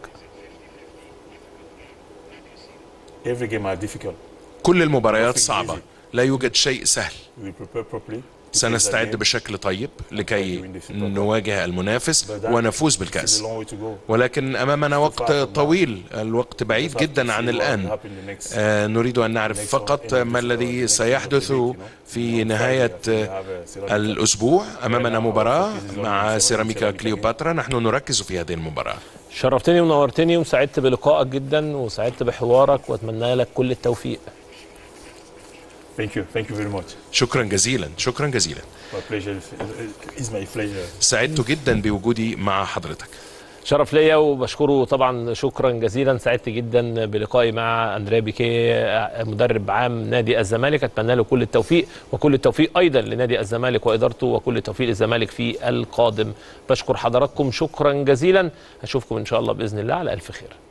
Every game are difficult. كل المباريات صعبة، لا يوجد شيء سهل. We prepare properly. سنستعد بشكل طيب لكي نواجه المنافس ونفوز بالكأس، ولكن أمامنا وقت طويل، الوقت بعيد جدا عن الآن. آه نريد أن نعرف فقط ما الذي سيحدث في نهاية الأسبوع. أمامنا مباراة مع سيراميكا كليوباترا، نحن نركز في هذه المباراة. شرفتني ونورتني وسعدت بلقائك جدا وسعدت بحوارك، واتمنى لك كل التوفيق. Thank you. Thank you very much. شكرا جزيلا، شكرا جزيلا. My pleasure. It's my pleasure. سعدت جدا بوجودي مع حضرتك. شرف ليا وبشكره طبعا، شكرا جزيلا. سعدت جدا بلقائي مع اندريا بيكيه مدرب عام نادي الزمالك، اتمنى له كل التوفيق، وكل التوفيق ايضا لنادي الزمالك وادارته، وكل التوفيق للزمالك في القادم. بشكر حضراتكم شكرا جزيلا، اشوفكم ان شاء الله باذن الله على الف خير.